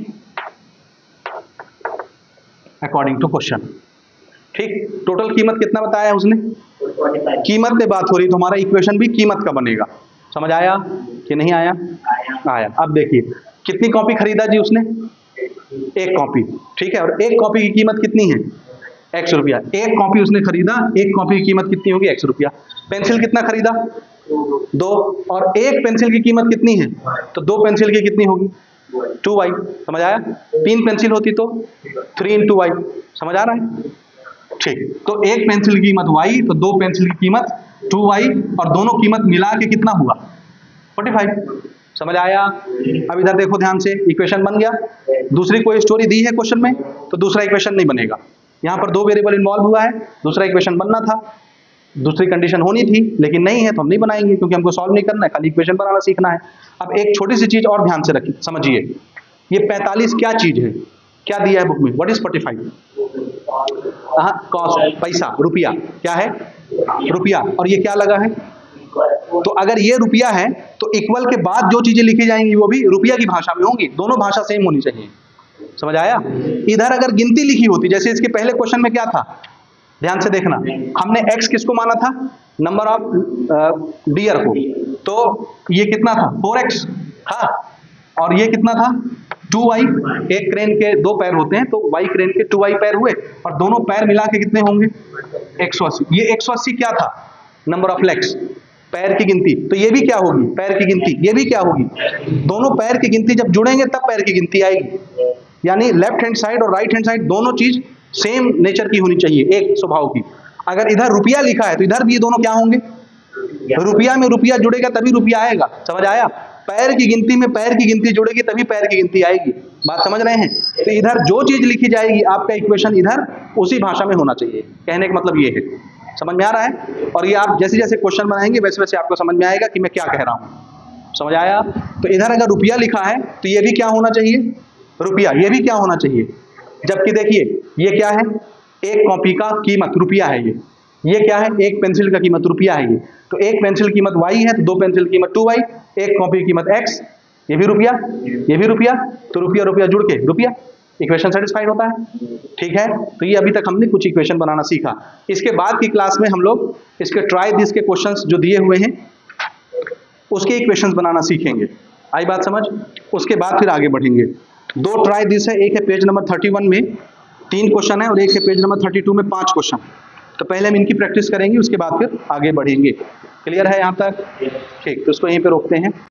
अकॉर्डिंग टू क्वेश्चन, ठीक। टोटल कीमत कितना बताया है उसने, कीमत पे बात हो रही तो हमारा इक्वेशन भी कीमत का बनेगा, समझ आया कि नहीं आया, आया। अब देखिए कितनी कॉपी खरीदा जी उसने, 1 कॉपी, ठीक है। और एक कॉपी की कीमत कितनी है, X रुपया। एक कॉपी उसने खरीदा, एक कॉपी की कीमत कितनी होगी, X रुपया। पेंसिल कितना खरीदा, 2, और एक पेंसिल की कीमत कितनी है, तो 2 पेंसिल की कितनी होगी, 2y, समझ आया। 3 पेंसिल होती तो 3 into y, समझ आ रहा है, ठीक। तो एक पेंसिल की कीमत y, तो 2 पेंसिल की कीमत 2y, और दोनों कीमत मिला के कितना हुआ 45, समझ आया। अब इधर देखो ध्यान से, इक्वेशन बन गया। दूसरी कोई स्टोरी दी है क्वेश्चन में तो दूसरा इक्वेशन नहीं बनेगा, यहाँ पर 2 वेरिएबल इन्वॉल्व हुआ है, दूसरा इक्वेशन बनना था, दूसरी कंडीशन होनी थी, लेकिन नहीं है तो हम नहीं बनाएंगे क्योंकि हमको सॉल्व नहीं करना है, खाली इक्वेशन बनाना सीखना है। अब एक छोटी सी चीज और ध्यान से रखिए, समझिए, ये 45 क्या चीज है, क्या दिया है बुक में, व्हाट इज 45, कॉस्ट, पैसा, रुपया, क्या है, रुपया, और ये क्या लगा है, तो अगर ये रुपया है तो इक्वल के बाद जो चीजें लिखी जाएंगी वो भी रुपया की भाषा में होंगी, दोनों भाषा सेम होनी चाहिए, समझ आया। इधर अगर गिनती लिखी होती, जैसे इसके पहले क्वेश्चन में क्या था, ध्यान से देखना, हमने x किसको माना था, नंबर ऑफ डियर को, तो ये कितना था 4x, हाँ, और ये कितना था 2y। एक क्रेन के 2 पैर होते हैं तो y क्रेन के 2y पैर हुए, और दोनों पैर मिला के कितने होंगे 180। ये 180 क्या था, नंबर ऑफ लेग्स, पैर की गिनती, तो ये भी क्या होगी, पैर की गिनती, ये भी क्या होगी, दोनों पैर की गिनती जब जुड़ेंगे तब पैर की गिनती आएगी। यानी लेफ्ट हैंड साइड और राइट हैंड साइड दोनों चीज सेम नेचर की होनी चाहिए, एक स्वभाव की। अगर इधर रुपया लिखा है तो इधर भी ये दोनों क्या होंगे, रुपया में रुपया जुड़ेगा तभी रुपया आएगा, समझ आया। पैर की गिनती में पैर की गिनती जुड़ेगी तभी पैर की गिनती आएगी, बात समझ रहे हैं। तो इधर जो चीज लिखी जाएगी आपका इक्वेशन इधर उसी भाषा में होना चाहिए, कहने का मतलब ये है, समझ में आ रहा है। और ये आप जैसे जैसे क्वेश्चन बनाएंगे वैसे वैसे आपको समझ में आएगा कि मैं क्या कह रहा हूं, समझ आया। तो इधर अगर रुपया लिखा है तो ये भी क्या होना चाहिए, रुपया, ये भी क्या होना चाहिए। जबकि देखिए ये क्या है, एक कॉपी का कीमत रुपया है, ये क्या है, एक पेंसिल का कीमत रुपया है, ये तो एक पेंसिल कीमत y है तो 2 पेंसिल कीमत 2y, एक कॉपी की कीमत x, ये भी रुपया, ये भी रुपया, तो रुपया रुपया जुड़ के रुपया, इक्वेशन सेटिस्फाइड होता है, ठीक है। तो ये अभी तक हमने कुछ इक्वेशन बनाना सीखा। इसके बाद की क्लास में हम लोग इसके ट्राई दिस के क्वेश्चंस जो दिए हुए हैं उसके इक्वेशंस बनाना सीखेंगे, आई बात समझ? उसके बाद फिर आगे बढ़ेंगे। दो ट्राई दिस है, एक है पेज नंबर 31 में 3 क्वेश्चन है और एक है पेज नंबर 32 में 5 क्वेश्चन। तो पहले हम इनकी प्रैक्टिस करेंगे, उसके बाद फिर आगे बढ़ेंगे। क्लियर है यहाँ तक? ठीक, तो इसको यहीं पे रोकते हैं।